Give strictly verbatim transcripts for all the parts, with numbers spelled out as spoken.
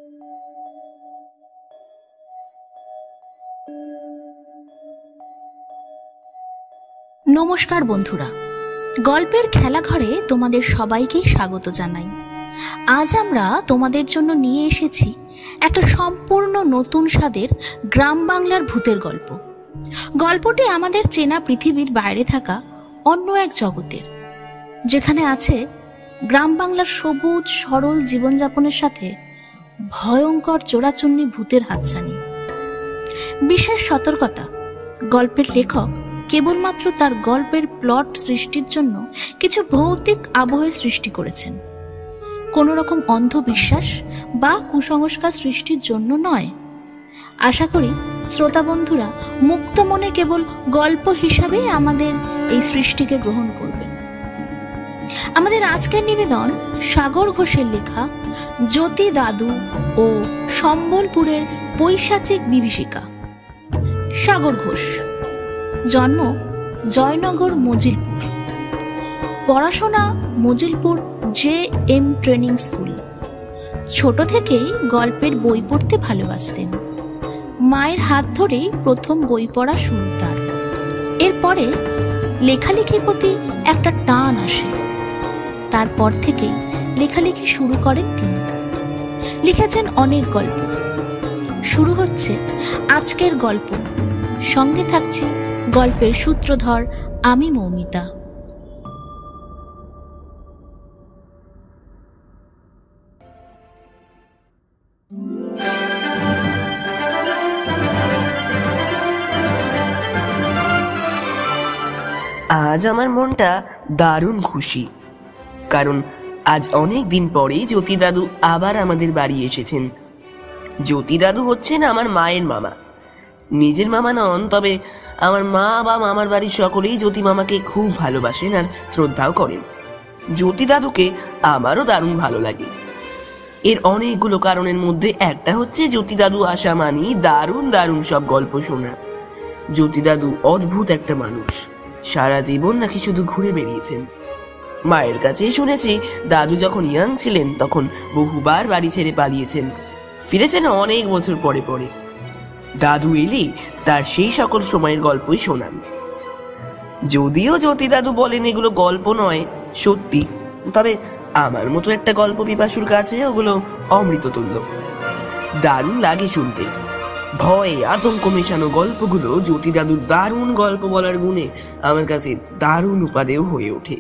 নমস্কার বন্ধুরা, গল্পের খেলাঘরে তোমাদের সবাইকে স্বাগত জানাই। আজ আমরা তোমাদের জন্য নিয়ে এসেছি একটা সম্পূর্ণ নতুন স্বাদের গ্রাম বাংলার ভূতের গল্প। গল্পটি আমাদের চেনা পৃথিবীর বাইরে থাকা অন্য এক জগতের, যেখানে আছে গ্রাম বাংলার সবুজ সরল জীবনযাপনের সাথে ভয়ঙ্কর চোরাচুন্নি ভূতের হাতছানি। বিশেষ সতর্কতা, গল্পের লেখক কেবলমাত্র তার গল্পের প্লট সৃষ্টির জন্য কিছু ভৌতিক আবহে সৃষ্টি করেছেন, কোনো রকম অন্ধবিশ্বাস বা কুসংস্কার সৃষ্টির জন্য নয়। আশা করি শ্রোতা বন্ধুরা মুক্ত মনে কেবল গল্প হিসাবেই আমাদের এই সৃষ্টিকে গ্রহণ করবেন। আমাদের আজকের নিবেদন সাগর ঘোষের লেখা জ্যোতি দাদু ও সম্বলপুরের পৈশাচিক বিভীষিকা। সাগর ঘোষ, জন্ম জয়নগর মজিলপুর, পড়াশোনা Majilpur J M training school. ছোট থেকেই গল্পের বই পড়তে ভালোবাসতেন। মায়ের হাত ধরেই প্রথম বই পড়া শুরু তার। এরপরে লেখালেখির প্রতি একটা টান আসে। তারপর থেকেই লেখালেখি শুরু করেন তিনি। লিখেছেন অনেক গল্প। শুরু হচ্ছে আজকের গল্প। সঙ্গে থাকছি গল্পের সূত্রধর আমি মৌমিতা। আজ আমার মনটা দারুণ খুশি, কারণ আজ অনেক দিন পরে জ্যোতি দাদু আবার আমাদের বাড়ি এসেছেন। জ্যোতি দাদু হচ্ছেন আমার মায়ের মামা। নিজের মামা নন, তবে আমার মা বা মামার বাড়ির সকলেই জ্যোতি মামাকে খুব ভালোবাসেন আর শ্রদ্ধাও করেন। জ্যোতি দাদুকে আমারও দারুণ ভালো লাগে। এর অনেকগুলো কারণের মধ্যে একটা হচ্ছে জ্যোতি দাদু আসা মানি দারুণ দারুণ সব গল্প শোনা। জ্যোতি দাদু অদ্ভুত একটা মানুষ। সারা জীবন নাকি শুধু ঘুরে বেরিয়েছেন। মায়ের কাছেই শুনেছি দাদু যখন ইয়াং ছিলেন তখন বহুবার বাড়ি ছেড়ে পালিয়েছেন, ফিরেছেন অনেক বছর পরে পরে। দাদু এলে তার সেই সকল সময়ের গল্পই শোনান। যদিও জ্যোতি দাদু বলেন এগুলো গল্প নয়, সত্যি, তবে আমার মতো একটা গল্প পিপাসুর কাছে ওগুলো অমৃততুল্য। দারুণ লাগে শুনতে। ভয় আতঙ্ক মেশানো গল্পগুলো জ্যোতি দাদুর দারুণ গল্প বলার গুণে আমার কাছে দারুণ উপাদেয় হয়ে ওঠে।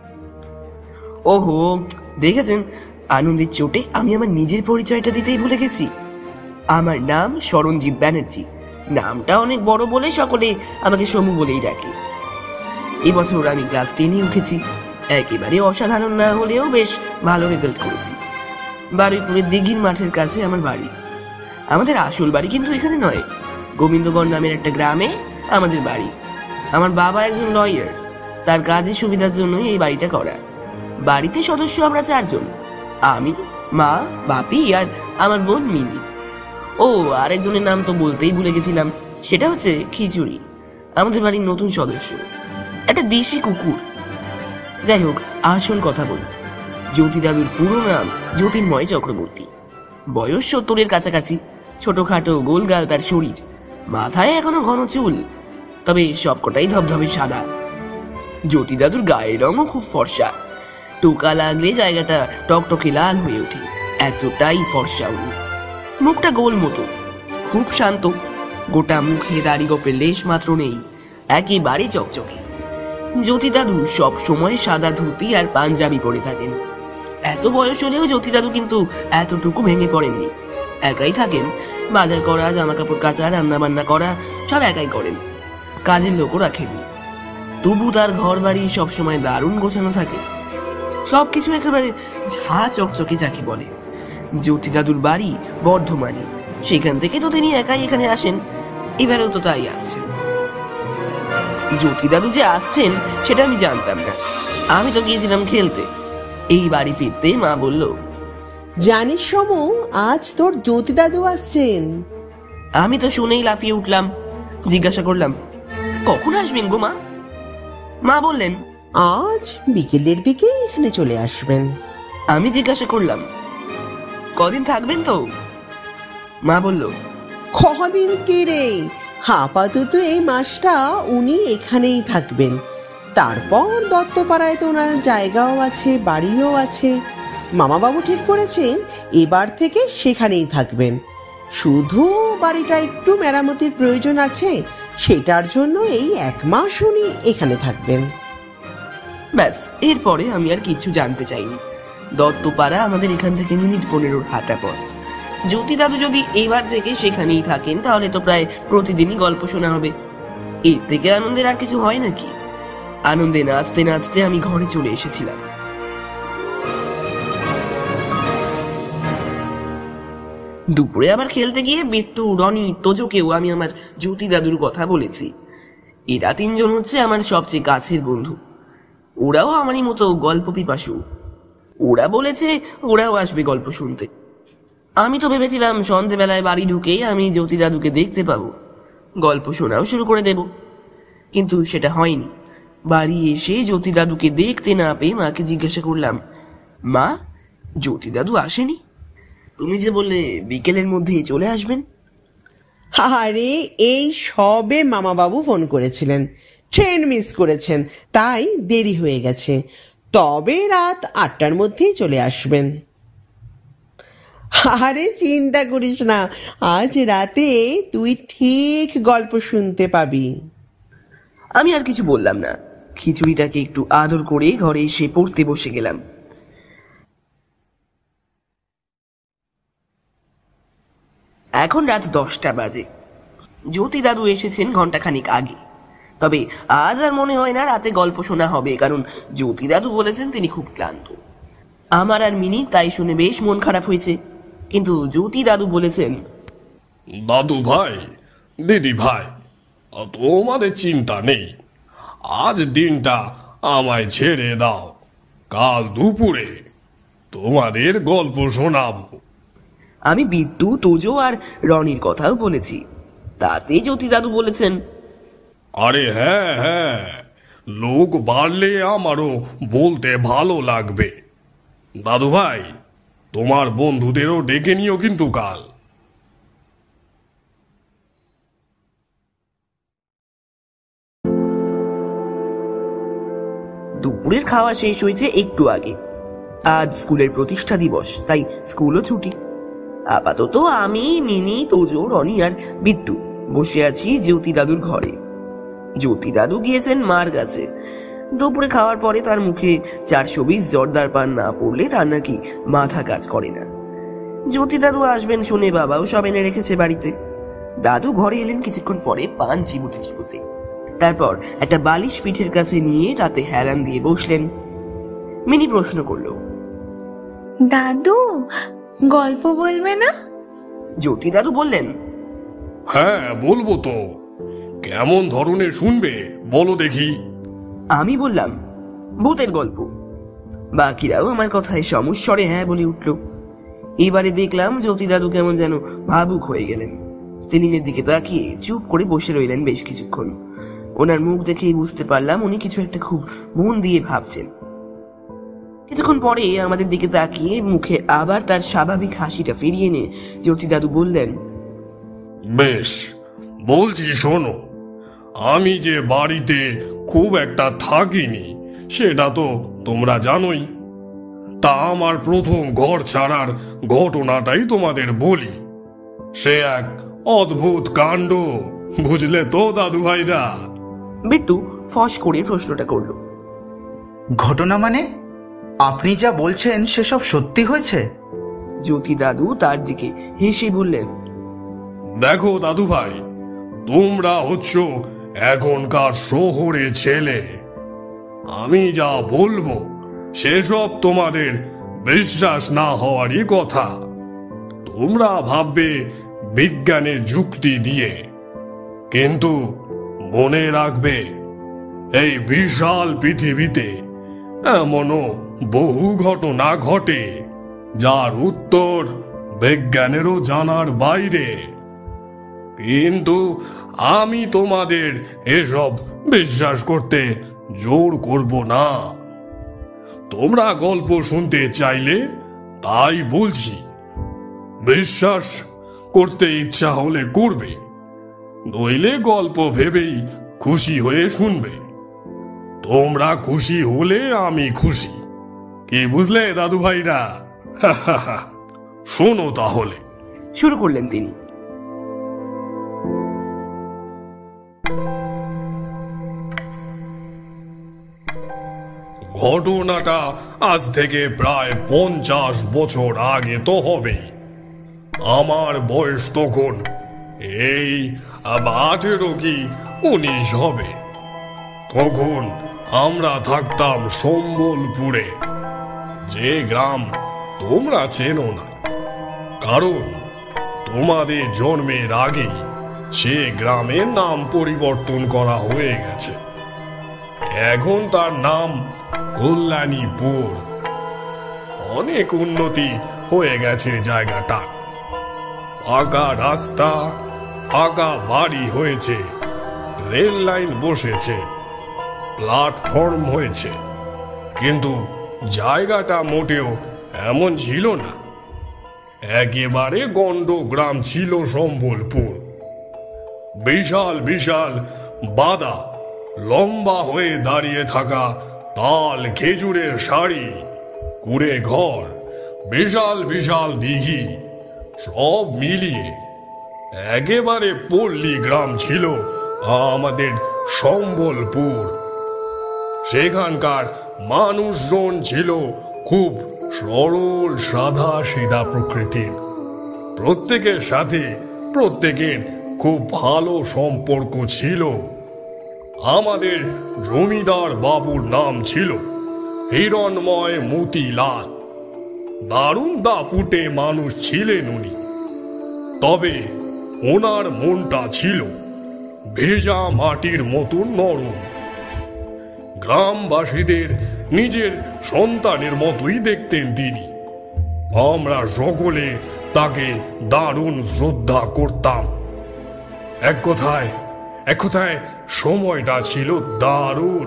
ওহো, দেখেছেন, আনন্দের চোটে আমি আমার নিজের পরিচয়টা দিতেই ভুলে গেছি। আমার নাম শরণজিৎ ব্যানার্জি। নামটা অনেক বড় বলে সকলে আমাকে সমু বলেই ডাকে। এবছর আমি ক্লাস টেনে উঠেছি। একেবারে অসাধারণ না হলেও বেশ ভালো রেজাল্ট করেছি। বারুইপুরের দিঘির মাঠের কাছে আমার বাড়ি। আমাদের আসল বাড়ি কিন্তু এখানে নয়, গোবিন্দগড় নামের একটা গ্রামে আমাদের বাড়ি। আমার বাবা একজন লয়ার, তার কাজের সুবিধার জন্যই এই বাড়িটা করা। বাড়িতে সদস্য আমরা চারজন, আমি, মা, বাপি আর আমার বোন মিনি। ও আরেকজনের নাম তো বলতেই ভুলে গেছিলাম, সেটা হচ্ছে খিচুড়ি, আমাদের বাড়ির নতুন সদস্য, একটা দেশি কুকুর। যাই হোক, আসল কথা বলি। জ্যোতি দাদুর পুরো নাম জ্যোতির্ময় চক্রবর্তী। বয়স সত্তরের কাছাকাছি। ছোটখাটো গোলগাল তার শরীর, মাথায় এখনো ঘন চুল, তবে সবকটাই ধবধবে সাদা। জ্যোতি দাদুর গায়ের রঙও খুব ফর্সা। টোকা লাগলে জায়গাটা টকটকে লাল হয়ে ওঠে, এতটাই ফর্সা উনি। মুখটা গোল মতো, খুব শান্ত। গোটা মুখে দাড়ি গোপের লেশ মাত্র নেই, একেবারে চকচকে। জ্যোতি দাদু সব সময় সাদা ধুতি আর পাঞ্জাবি পরে থাকেন। এত বয়স হলেও জ্যোতি দাদু কিন্তু এতটুকু ভেঙে পড়েননি। একাই থাকেন, বাজার করা, জামা কাপড় কাচা, রান্না বান্না করা সব একাই করেন, কাজের লোকও রাখেননি। তবু তার ঘর বাড়ি সবসময় দারুণ গোছানো থাকে, সবকিছু একেবারে ঝা চকচকে যাকে বলে। জ্যোতি দাদুর বাড়ি বর্ধমানে, সেখান থেকে তো তিনি একাই এখানে আসেন। এবারেও তো তাই আসছেন। জ্যোতি দাদু যে আসছেন সেটা আমি জানতাম না, আমি তো গিয়েছিলাম খেলতে। এই বাড়ি ফিরতে মা বলল, জানিস সমু, আজ তোর জ্যোতি দাদু আসছেন। আমি তো শুনেই লাফিয়ে উঠলাম। জিজ্ঞাসা করলাম, কখন আসবেন গো মা? মা বললেন, আজ বিকেলের দিকে এখানে চলে আসবেন। আমি জিজ্ঞাসা করলাম, কদিন থাকবেন তো? মা বলল, কদিন কে রে, আপাতত এই মাসটা উনি এখানেই থাকবেন। তারপর দত্তপাড়ায় তো ওনার জায়গাও আছে, বাড়িও আছে। মামাবাবু ঠিক করেছেন এবার থেকে সেখানেই থাকবেন। শুধু বাড়িটা একটু মেরামতির প্রয়োজন আছে, সেটার জন্য এই এক মাস উনি এখানে থাকবেন। ব্যাস, এরপরে আমি আর কিছু জানতে চাইনি। দত্তপাড়া আমাদের এখান থেকে মিনিট পনেরোর হাঁটা পথ। জ্যোতি দাদু যদি এবার থেকে সেখানেই থাকেন তাহলে তো প্রায় প্রতিদিনই গল্প শোনা হবে। এর থেকে আনন্দের আর কিছু হয় নাকি? আনন্দে নাচতে নাচতে আমি ঘরে চলে এসেছিলাম। দুপুরে আবার খেলতে গিয়ে বিট্টু, রনি, তোজোকেও আমি আমার জ্যোতি দাদুর কথা বলেছি। এরা তিনজন হচ্ছে আমার সবচেয়ে কাছের বন্ধু। ওরাও আমারই মতো গল্প পিপাসু। ওরা বলেছে ওরাও আসবে গল্প শুনতে। আমি তো ভেবেছিলাম সন্ধেবেলায় বাড়ি ঢুকেই আমি জ্যোতি দাদুকে দেখতে পাবো, গল্প শোনাও শুরু করে দেব। কিন্তু সেটা হয়নি। বাড়ি এসে জ্যোতি দাদুকে দেখতে না পেয়ে মাকে জিজ্ঞাসা করলাম, মা, জ্যোতি দাদু আসেনি? তুমি যে বললে বিকেলের মধ্যেই চলে আসবেন। আরে এই সবে মামাবাবু ফোন করেছিলেন, ট্রেন মিস করেছেন, তাই দেরি হয়ে গেছে। তবে রাত আটটার মধ্যেই চলে আসবেন। আরে চিন্তা করিস না, আজ রাতে তুই ঠিক গল্প শুনতে পাবি। আমি আর কিছু বললাম না। খিচুড়িটাকে একটু আদর করে ঘরে এসে পড়তে বসে গেলাম। এখন রাত দশটা বাজে। জ্যোতি দাদু এসেছেন ঘন্টাখানিক আগে। তবে আজ আর মনে হয় না রাতে গল্প শোনা হবে, কারণ জ্যোতি দাদু বলেছেন তিনি খুব ক্লান্ত। আমার আর মিনি তাই শুনে বেশ মন খারাপ হয়েছে। কিন্তু জ্যোতি দাদু বলেছেন, দাদু ভাই, দিদি ভাই, তোমাদের চিন্তা নেই। আজ দিনটা আমায় ছেড়ে দাও, কাল দুপুরে তোমাদের গল্প শোনাবো। আমি বিট্টু, তোজো আর রনির কথাও বলেছি। তাতে জ্যোতি দাদু বলেছেন, আরে হ্যাঁ হ্যাঁ, লোক বাড়লে আমারও বলতে ভালো লাগবে। দাদু ভাই, তোমার বন্ধুদেরও ডেকে নিও কিন্তু কাল। দুপুরের খাওয়া শেষ হয়েছে একটু আগে। আজ স্কুলের প্রতিষ্ঠা দিবস, তাই স্কুলও ছুটি। আপাতত আমি, মিনি, তোজো, রনি আর বিট্টু বসে আছি জ্যোতি দাদুর ঘরে। জ্যোতি দাদু গিয়েছেন মার কাছে। দুপুরে খাওয়ার পরে তার মুখে চারশো বিশ জর্দার পান না পড়লে তার নাকি মাথা কাজ করে না। জ্যোতি দাদু আসবেন শুনে বাবাও সব এনে রেখেছে বাড়িতে। দাদু ঘরে এলেন কিছুক্ষণ পরে, পান চিবুতে চিবুতে। তারপর একটা বালিশ পিঠের কাছে নিয়ে তাতে হেলান দিয়ে বসলেন। মিনি প্রশ্ন করলো, দাদু, গল্প বলবে না? জ্যোতি দাদু বললেন, হ্যাঁ বলবো তো। কেমন ধরনের শুনবে বলো দেখি। আমি বললাম, ভূতের গল্প। বাকিরাও আমার কথায় সমস্বরে হ্যাঁ বলে উঠল। এবারে দেখলাম জ্যোতি দাদু কেমন যেন ভাবুক হয়ে গেলেন। সিলিংয়ের দিকে তাকিয়ে চুপ করে বসে রইলেন বেশ কিছুক্ষণ। ওনার মুখ দেখেই বুঝতে পারলাম উনি কিছু একটা খুব মন দিয়ে ভাবছেন। কিছুক্ষণ পরে আমাদের দিকে তাকিয়ে মুখে আবার তার স্বাভাবিক হাসিটা ফিরিয়ে এনে জ্যোতি দাদু বললেন, বেশ, বলছি শোনো। আমি যে বাড়িতে খুব একটা থাকিনি সেটা তো তোমরা জানোই। তা আমার প্রথম ঘর ছাড়ার ঘটনাটাই তোমাদের বলি। সে এক অদ্ভুত কাণ্ড, বুঝলে তো দাদু ভাইরা? বিট্টু ফস করে প্রশ্নটা করলো, ঘটনা মানে? আপনি যা বলছেন সেসব সত্যি হয়েছে? জ্যোতি দাদু তার দিকে হেসে বললেন, দেখো দাদু ভাই, তোমরা হচ্ছ এখনকার শহরে ছেলে। আমি যা বলবো সেসব তোমাদের বিশ্বাস না হওয়ারই কথা। তোমরা ভাববে বিজ্ঞানের যুক্তি দিয়ে, কিন্তু মনে রাখবে এই বিশাল পৃথিবীতে এমনও বহু ঘটনা ঘটে যার উত্তর বিজ্ঞানেরও জানার বাইরে। কিন্তু আমি তোমাদের এসব বিশ্বাস করতে জোর করব না। তোমরা গল্প শুনতে চাইলে তাই বলছি। বিশ্বাস করতে ইচ্ছা হলে করবে, নইলে গল্প ভেবেই খুশি হয়ে শুনবে। তোমরা খুশি হলে আমি খুশি, কি বুঝলে দাদু ভাইরা? শোনো তাহলে। শুরু করলেন তিনি। ঘটনাটা আজ থেকে প্রায় পঞ্চাশ বছর আগে তো হবে। আমার বয়স তখন এই আঠেরো কি উনিশ হবে। তখন আমরা থাকতাম সম্বলপুরে, যে গ্রাম তোমরা চেনো না, কারণ তোমাদের জন্মের আগেই সে গ্রামের নাম পরিবর্তন করা হয়ে গেছে। এখন তার নাম কল্যাণীপুর। অনেক উন্নতি হয়ে গেছে জায়গাটা। পাকা রাস্তা, পাকা বাড়ি হয়েছে, রেল লাইন বসেছে, প্ল্যাটফর্ম হয়েছে, কিন্তু জায়গাটা মোটেও এমন ছিল না। একেবারে গন্ড গ্রাম ছিল সম্বলপুর। বিশাল বিশাল বাদা, লম্বা হয়ে দাঁড়িয়ে থাকা তাল খেজুরের শাড়ি, কুড়ে ঘর, বিশাল বিশাল দিঘি, সব মিলিয়ে একেবারে পল্লী গ্রাম ছিল আমাদের সম্বলপুর। সেখানকার মানুষজন ছিল খুব সরল সাদা সিধা প্রকৃতির। প্রত্যেকের সাথে প্রত্যেকের খুব ভালো সম্পর্ক ছিল। আমাদের জমিদার বাবুর নাম ছিল হিরণময় মতিলাল। দারুণ দাপুটে মানুষ ছিলেন উনি, তবে ওনার মনটা ছিল ভেজা মাটির মতো নরম। গ্রামবাসীদের নিজের সন্তানের মতোই দেখতেন তিনি। আমরা সকলে তাকে দারুণ শ্রদ্ধা করতাম। এক কথায় এক কথায় সময়টা ছিল দারুণ।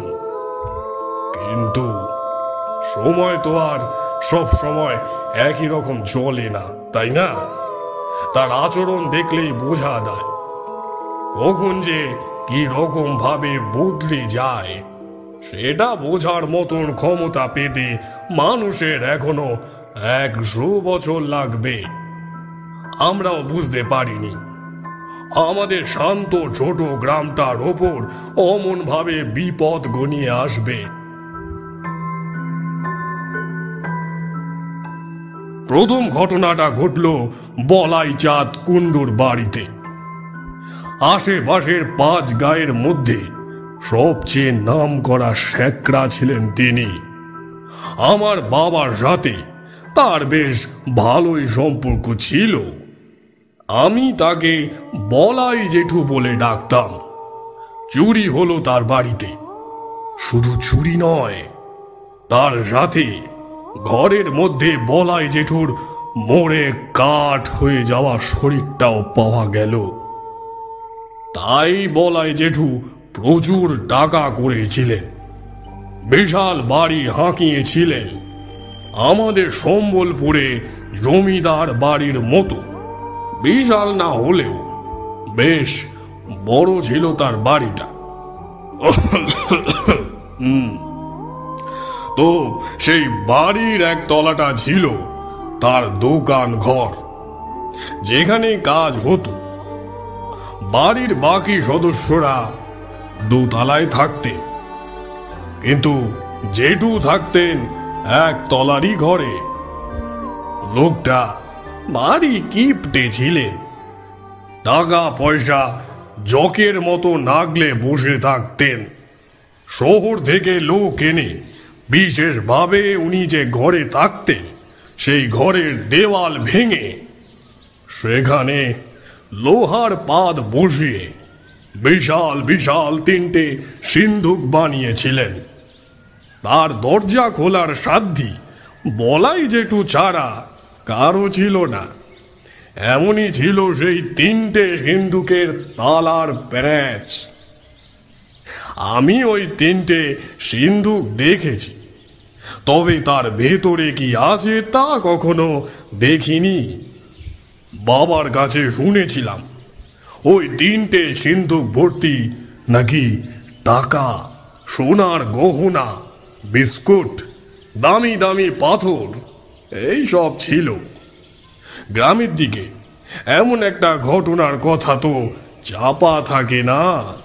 কিন্তু সময় তো আর সব সময় একই রকম চলে না, তাই না? তার আচরণ দেখলেই বোঝা যায় কখন যে কি রকম ভাবে বদলে যায়। সেটা বোঝার মতন ক্ষমতা পেতে মানুষের এখনো একশো বছর লাগবে। আমরাও বুঝতে পারিনি আমাদের শান্ত ছোট গ্রামটার ওপর অমন ভাবে বিপদ ঘনিয়ে আসবে। প্রথম ঘটনাটা ঘটল বলাই চাঁদ কুণ্ডুর বাড়িতে। আশেপাশের পাঁচ গায়ের মধ্যে সবচেয়ে নাম করা শেকড়া ছিলেন তিনি। আমার বাবার সাথে তার বেশ ভালোই সম্পর্ক ছিল। আমি তাকে বলাই জেঠু বলে ডাকতাম। চুরি হলো তার বাড়িতে। শুধু চুরি নয়, তার সাথে ঘরের মধ্যে বলাই জেঠুর মরে কাঠ হয়ে যাওয়া শরীরটাও পাওয়া গেল। তাই বলাই জেঠু প্রচুর টাকা করেছিলেন, বিশাল বাড়ি হাঁকিয়েছিলেন। আমাদের সম্বলপুরে জমিদার বাড়ির মতো বিশাল না হলেও বেশ বড় ছিল তার বাড়িটা। তো সেই বাড়ির এক তলাটা ছিল তার দোকান ঘর, যেখানে কাজ হতো। বাড়ির বাকি সদস্যরা দোতলায় থাকতেন, কিন্তু জেঠু থাকতেন এক তলারই ঘরে। লোকটা বাড়ি কিপটে ছিলেন। টাকা পয়সা জকের মতো নাগলে বসে থাকতেন। শহর থেকে লোক এনে বিশেষভাবে উনি যে ঘরে থাকতেন, সেই ঘরের দেওয়াল ভেঙে সেখানে লোহার পাত বসিয়ে বিশাল বিশাল তিনটে সিন্ধুক বানিয়েছিলেন। তার দরজা খোলার সাধ্যি বলাই জেঠু ছাড়া কারো ছিল না। এমনই ছিল সেই তিনটে সিন্ধুকের তালার প্যাঁচ। আমি ওই তিনটে সিন্ধুক দেখেছি, তবে তার ভেতরে কি আছে তা কখনো দেখিনি। বাবার কাছে শুনেছিলাম ওই তিনটে সিন্ধুক ভর্তি নাকি টাকা, সোনার গহনা, বিস্কুট, দামি দামি পাথর এই সব ছিল। গ্রামের দিকে এমন একটা ঘটনার কথা তো চাপা থাকে না।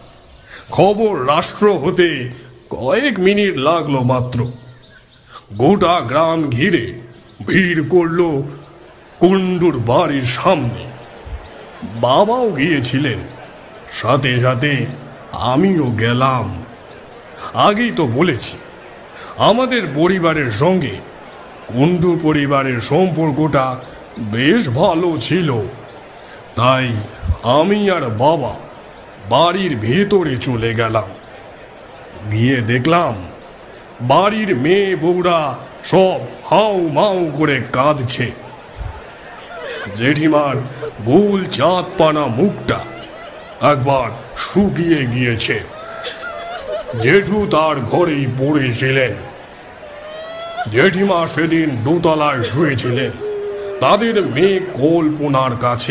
খবর রাষ্ট্র হতে কয়েক মিনিট লাগলো মাত্র। গোটা গ্রাম ঘিরে ভিড় করলো কুণ্ডুর বাড়ির সামনে। বাবাও গিয়েছিলেন, সাথে সাথে আমিও গেলাম। আগেই তো বলেছি আমাদের পরিবারের সঙ্গে কুণ্ডু পরিবারের সম্পর্কটা বেশ ভালো ছিল। তাই আমি আর বাবা বাড়ির ভেতরে চলে গেলাম। গিয়ে দেখলাম বাড়ির মেয়ে বউরা সব হাউ মাউ করে কাঁদছে। জেঠিমার গোল চাঁদ পানা মুখটা একবার শুকিয়ে গিয়েছে। জেঠু তার ঘরেই পড়েছিলেন। জেঠিমা সেদিন দোতলায় শুয়েছিলেন তাদের মেয়ে কল্পনার কাছে।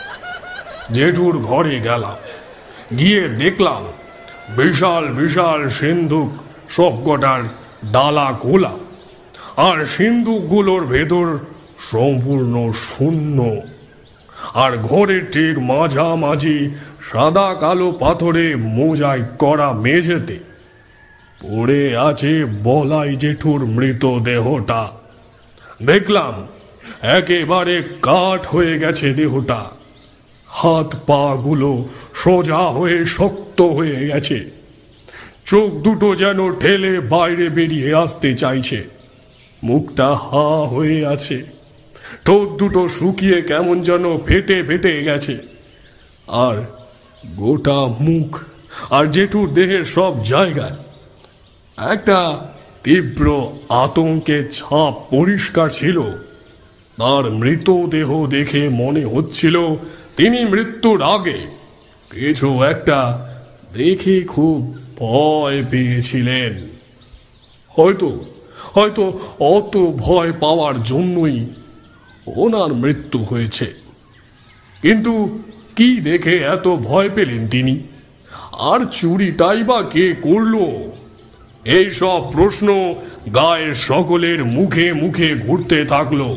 জেঠুর ঘরে গেলাম, গিয়ে দেখলাম বিশাল বিশাল সিন্ধুক সবকটার ডালা খোলা, আর সিন্ধুকগুলোর ভেতর সম্পূর্ণ শূন্য। আর ঘরের ঠিক মাঝামাঝি সাদা কালো পাথরে মোজাই করা মেঝেতে পড়ে আছে বলাই জেঠুর মৃতদেহটা। দেখলাম একেবারে কাঠ হয়ে গেছে দেহটা। হাত পা গুলো সোজা হয়ে শক্ত হয়ে গেছে, চোখ দুটো যেন ঠেলে বাইরে বেরিয়ে আসতে চাইছে। মুখটা হা হয়ে আছে, ঠোঁট দুটো শুকিয়ে কেমন যেন ফেটে ফেটে গেছে। আর গোটা মুখ আর জেঠুর দেহের সব জায়গায় একটা তীব্র আতঙ্কের ছাপ পরিষ্কার ছিল। তার মৃতদেহ দেখে মনে হচ্ছিল তিনি মৃত্যুর আগে কিছু একটা দেখে খুব ভয় পেয়েছিলেন। হয়তো হয়তো অত ভয় পাওয়ার জন্যই ওনার মৃত্যু হয়েছে। কিন্তু কি দেখে এত ভয় পেলেন তিনি? আর চুরিটাই বা কে করলো? এই সব প্রশ্ন গায়ের সকলের মুখে মুখে ঘুরতে থাকলো।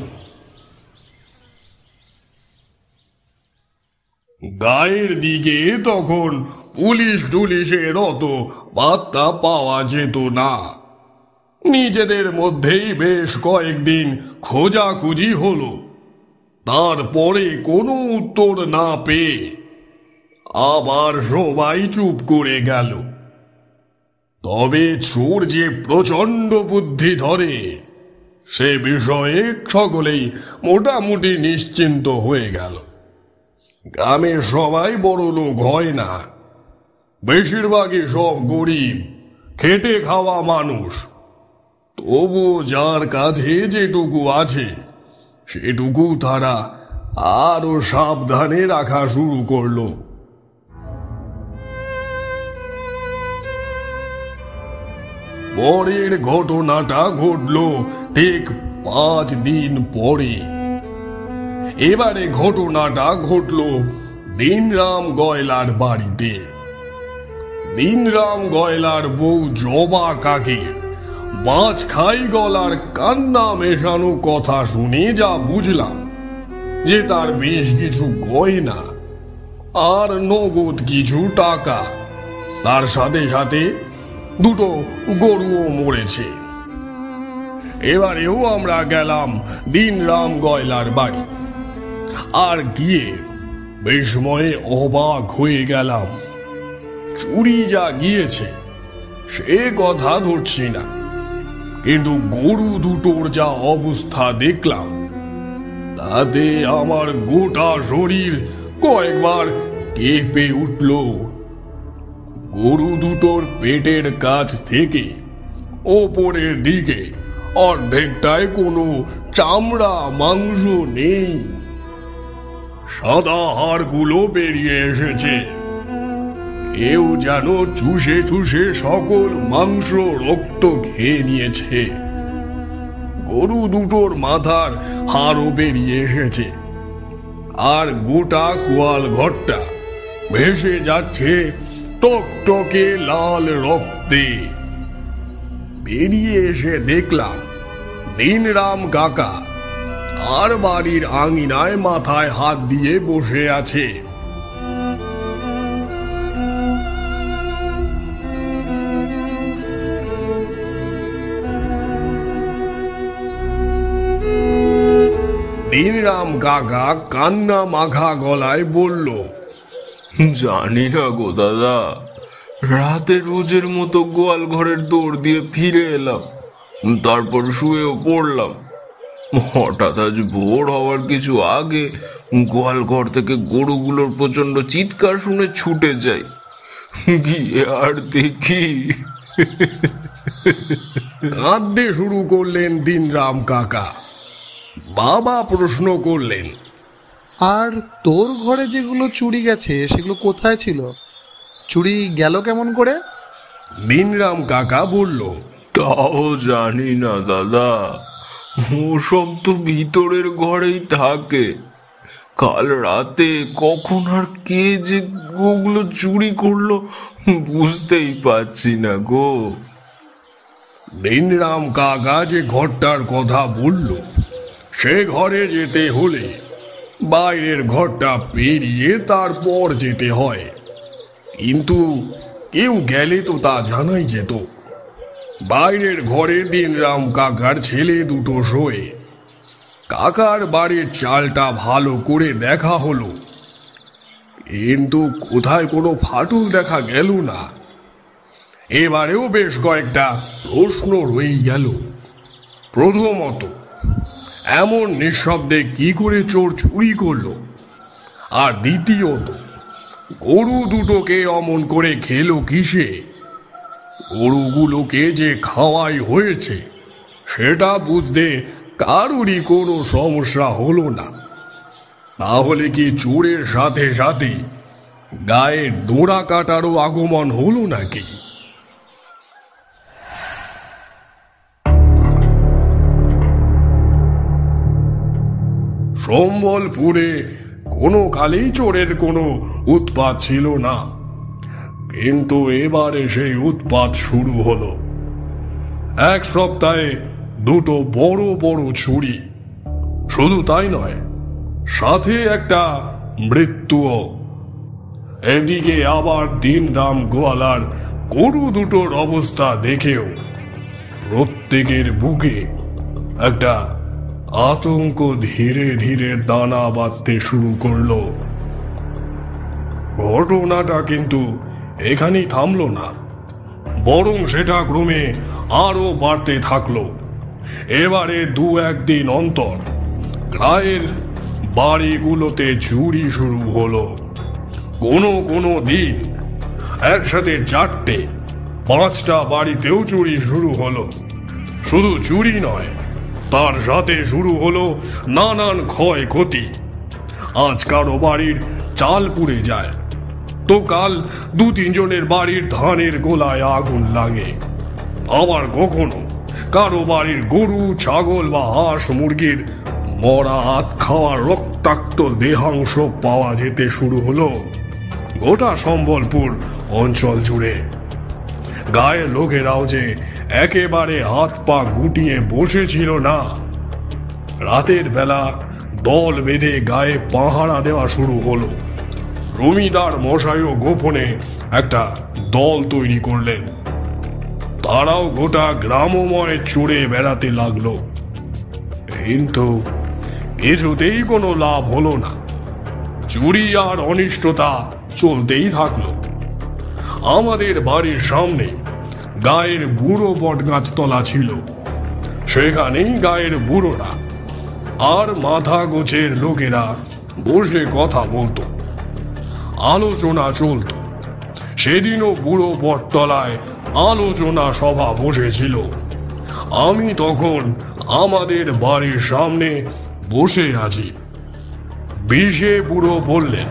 গায়ের দিকে তখন পুলিশ টুলিশের অত বার্তা পাওয়া যেত না। নিজেদের মধ্যেই বেশ কয়েকদিন খোঁজাখুঁজি হলো। তারপরে কোনো উত্তর না পেয়ে আবার সবাই চুপ করে গেল। তবে চোর যে প্রচন্ড বুদ্ধি ধরে সে বিষয়ে সকলেই মোটামুটি নিশ্চিন্ত হয়ে গেল। গ্রামের সবাই বড় লোক হয় না, বেশিরভাগই সব গরিব খেটে খাওয়া মানুষ। তবু যার কাছে যেটুকু আছে সেটুকু তারা আরো সাবধানে রাখা শুরু করলো। পরের ঘটনাটা ঘটল ঠিক পাঁচ দিন পরে। এবারে ঘটনাটা ঘটল দিনরাম গয়লার বাড়িতে। দিনরাম গয়লার বউ জবা কাকের মাছ খাই গলার কান্না মেশানো কথা শুনে যা বুঝলাম যে তার বেশ কিছু গয়না আর নগদ কিছু টাকা, তার সাথে সাথে দুটো গরুও মরেছে। এবারেও আমরা গেলাম দিনরাম গয়লার বাড়ি। আর গিয়ে বিস্ময়ে অবাক হয়ে গেলাম। চুরি যা গিয়েছে সে কথা ধরছি না, কিন্তু গরু দুটোর যা অবস্থা দেখলাম তাতে আমার গোটা শরীর কয়েকবার কেঁপে উঠল। গরু দুটোর পেটের কাছ থেকে ওপরের দিকে অর্ধেকটায় কোনো চামড়া মাংস নেই। সাদা হাড়গুলো বেরিয়ে এসেছে। কেউ যেন চুষে চুষে সকল মাংস রক্ত খেয়ে নিয়েছে। গরু দুটোর মাথার হাড়ও বেরিয়ে এসেছে। আর গোটা গোয়াল ঘরটা ভেসে যাচ্ছে টকটকে লাল রক্তে। বেরিয়ে এসে দেখলাম দিনরাম কাকা আর বাড়ির আঙিনায় মাথায় হাত দিয়ে বসে আছে। দিনরাম কাকা কান্না মাখা গলায় বলল, জানি না গো দাদা, রাতে রোজের মতো গোয়াল ঘরের দৌড় দিয়ে ফিরে এলাম, তারপর শুয়েও পড়লাম। হঠাৎ আজ ভোর হওয়ার কিছু আগে গোয়াল ঘর থেকে গরুগুলোর প্রচন্ড চিৎকার শুনে ছুটে যাই, গিয়ে আর দেখি। কাঁদতে শুরু করলেন দিনরাম কাকা। বাবা প্রশ্ন করলেন, আর তোর ঘরে যেগুলো চুরি গেছে সেগুলো কোথায় ছিল? চুরি গেল কেমন করে? দিনরাম কাকা বলল, তাও জানি না দাদা, ওসব তো ভিতরের ঘরেই থাকে। কাল রাতে কখন আর কে যে ওগুলো চুরি করলো বুঝতেই পারছি না গো। দিনরাম কাকা যে ঘরটার কথা বলল, সে ঘরে যেতে হলে বাইরের ঘরটা পেরিয়ে তারপর যেতে হয়, কিন্তু কেউ গেলে তো তা জানাই যেত। বাইরের ঘরে দিনরাম কাকার ছেলে দুটো শোয়ে। কাকার বাড়ির চালটা ভালো করে দেখা হলো, কিন্তু কোথায় কোনো ফাটল দেখা গেল না। এবারেও বেশ কয়েকটা প্রশ্ন রয়ে গেল। প্রথমত, এমন নিঃশব্দে কি করে চোর চুরি করলো? আর দ্বিতীয়ত, গরু দুটোকে অমন করে খেলো কিসে? গরুগুলোকে যে খাওয়াই হয়েছে সেটা বুঝতে কারোরই কোনো সমস্যা হলো না। তাহলে কি চোরের সাথে সাথে গায়ের দোড়া কাটারও আগমন হলো নাকি? সম্বলপুরে কোনো কালেই চোরের কোনো উৎপাত ছিল না, কিন্তু এবারে সেই উৎপাত শুরু হলো। এক সপ্তাহে দুটো বড় বড় চুরি, শুধু তাই নয়, সাথে একটা মৃত্যুও। এদিকে আবার দিনরাম গোয়ালার গরু দুটোর অবস্থা দেখেও প্রত্যেকের বুকে একটা আতঙ্ক ধীরে ধীরে দানা বাঁধতে শুরু করলো। ঘটনাটা কিন্তু এখানেই থামলো না, বরং সেটা ক্রমে আরো বাড়তে থাকলো। এবারে দু একদিন অন্তর গায়ের বাড়িগুলোতে চুরি শুরু হলো। কোনো কোনো দিন একসাথে চারটে পাঁচটা বাড়িতেও চুরি শুরু হলো। শুধু চুরি নয়, তার সাথে শুরু হলো নানান ক্ষয়ক্ষতি। আজ কারো বাড়ির চাল পুড়ে যায়, তো কাল দু তিনজনের বাড়ির ধানের গোলায় আগুন লাগে। আবার কখনো কারো বাড়ির গরু, ছাগল বা হাঁস মুরগির মরা হাত খাওয়া রক্তাক্ত দেহাংশ পাওয়া যেতে শুরু হলো গোটা সম্বলপুর অঞ্চল জুড়ে। গায়ের লোকেরাও যে একেবারে হাত পা গুটিয়ে বসেছিল না, রাতের বেলা দল বেঁধে গায়ে পাহারা দেওয়া শুরু হলো। জমিদার মশাইও গোপনে একটা দল তৈরি করলেন। তারাও গোটা গ্রামময় চড়ে বেড়াতে লাগলো, কিন্তু কিছুতেই কোনো লাভ হলো না। চুরি আর অনিষ্টতা চলতেই থাকলো। আমাদের বাড়ির সামনে গায়ের বুড়ো বট গাছতলা ছিল, সেখানেই গায়ের বুড়োরা আর মাথা গোছের লোকেরা বসে কথা বলতো, আলোচনা চলত। সেদিনও বুড়ো বটতলায় আলোচনা সভা বসেছিল। আমি তখন আমাদের বাড়ির সামনে বসে আছি। বিষে বুড়ো বললেন,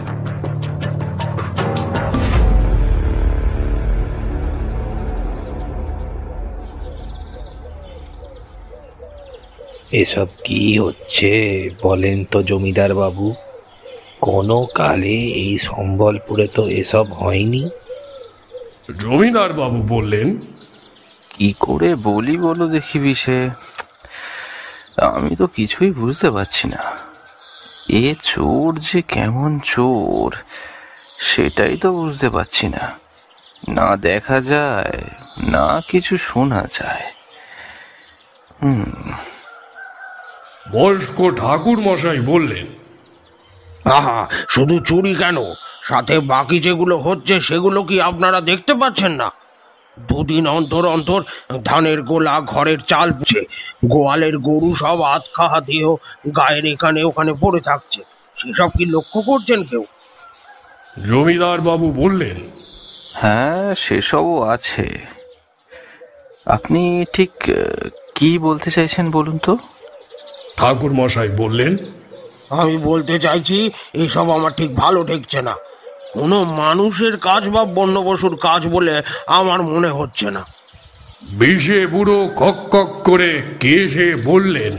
এসব কি হচ্ছে বলেন তো জমিদার বাবু? কোনো কালে এই সম্বলপুরে তো এসব হয়নি। জমিদার বাবু বললেন, কি করে বলি বলো দেখি বিষে, আমি তো কিছুই বুঝতে পারছি না। এ চোর যে কেমন চোর সেটাই তো বুঝতে পারছি না। না দেখা যায় না কিছু শোনা যায়। হুম বয়স্ক ঠাকুর মশাই বললেন, আহা, শুধু চুরি কেন, সাথে বাকি যেগুলো হচ্ছে সেগুলো কি আপনারা দেখতে পাচ্ছেন না? দুদিন অন্তর অন্তর ধানের গোলা, ঘরের চাল পুছে, গোয়ালের গরু সব আতখা হাতিয়েও গায়ের এখানে ওখানে পড়ে থাকছে, সেসব কি লক্ষ্য করছেন কেউ? জমিদার বাবু বললেন, হ্যাঁ সেসবও আছে। আপনি ঠিক কি বলতে চাইছেন বলুন তো? ঠাকুর মশাই বললেন, আমি বলতে চাইছি এসব আমার ঠিক ভালো ঠেকছে না। কোনো মানুষের কাজ বা বন্য পশুর কাজ বলে আমার মনে হচ্ছে না। বিষে বুড়ো কক কক করে কেসে বললেন,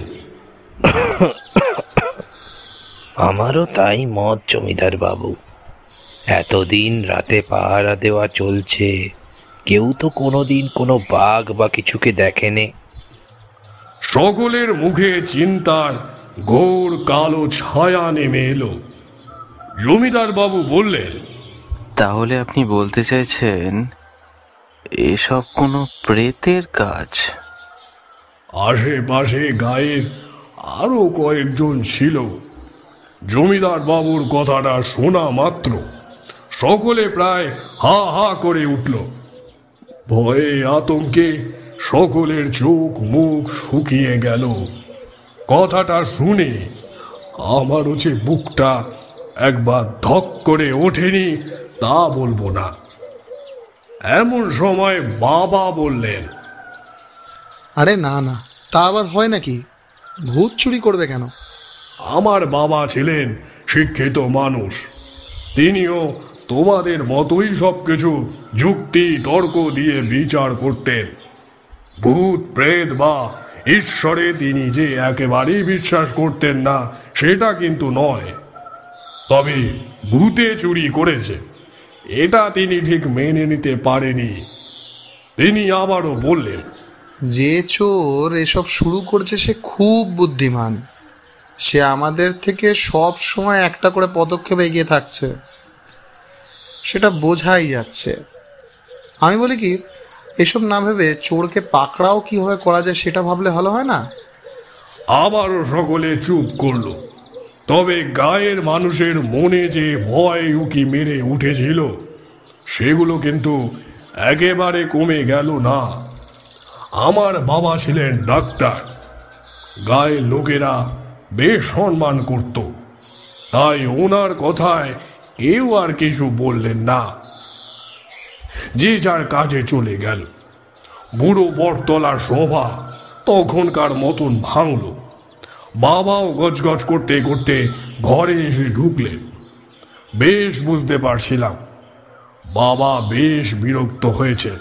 আমারও তাই মত জমিদার বাবু। এতদিন রাতে পাহারা দেওয়া চলছে, কেউ তো কোনোদিন কোনো বাঘ বা কিছুকে দেখেনি। সকলের মুখে চিন্তার ঘোর কালো ছায়া নেমে এলো। জমিদার বাবু বললেন, তাহলে আপনি বলতে চাইছেন এসব কোনো প্রেতের কাজ? আশেপাশে গায়ের আরো কয়েকজন ছিল। জমিদার বাবুর কথাটা শোনা মাত্র সকলে প্রায় হা হা করে উঠল। ভয়ে আতঙ্কে সকলের চোখ মুখ শুকিয়ে গেল। কথাটা শুনে আমারও যে বুকটা একবার ধক করে ওঠেনি তা বলবো না। এমন সময় বাবা বললেন, আরে না না, তা আবার হয় নাকি? ভূত চুরি করবে কেন? আমার বাবা ছিলেন শিক্ষিত মানুষ। তিনিও তোমাদের মতোই সবকিছু যুক্তি তর্ক দিয়ে বিচার করতেন। ভূত প্রেত বা ঈশ্বরে তিনি যে একেবারেই বিশ্বাস করতেন না সেটা কিন্তু নয়, তবে ভূতে চুরি করেছে এটা তিনি ঠিক মেনে নিতে পারেনি। তিনি আবারও বললেন, যে চোর এসব শুরু করছে সে খুব বুদ্ধিমান। সে আমাদের থেকে সব সময় একটা করে পদক্ষেপ এগিয়ে থাকছে, সেটা বোঝাই যাচ্ছে। আমি বলি কি, এসব না ভেবে চোরকে পাকড়াও কিভাবে করা যায় সেটা ভাবলে ভালো হয় না? আবারও সকলে চুপ করল। তবে গায়ের মানুষের মনে যে ভয় উকি মেরে উঠেছিল সেগুলো কিন্তু একেবারে কমে গেল না। আমার বাবা ছিলেন ডাক্তার, গায়ের লোকেরা বেশ সম্মান করত, তাই ওনার কথায় কেউ আর কিছু বললেন না। যে যার কাজে চলে গেল। বুড়ো বটতলার সভা তখনকার মতন ভাঙল। বাবাও গজগজ করতে করতে ঘরে এসে ঢুকলেন। বেশ বুঝতে পারছিলাম বাবা বেশ বিরক্ত হয়েছে।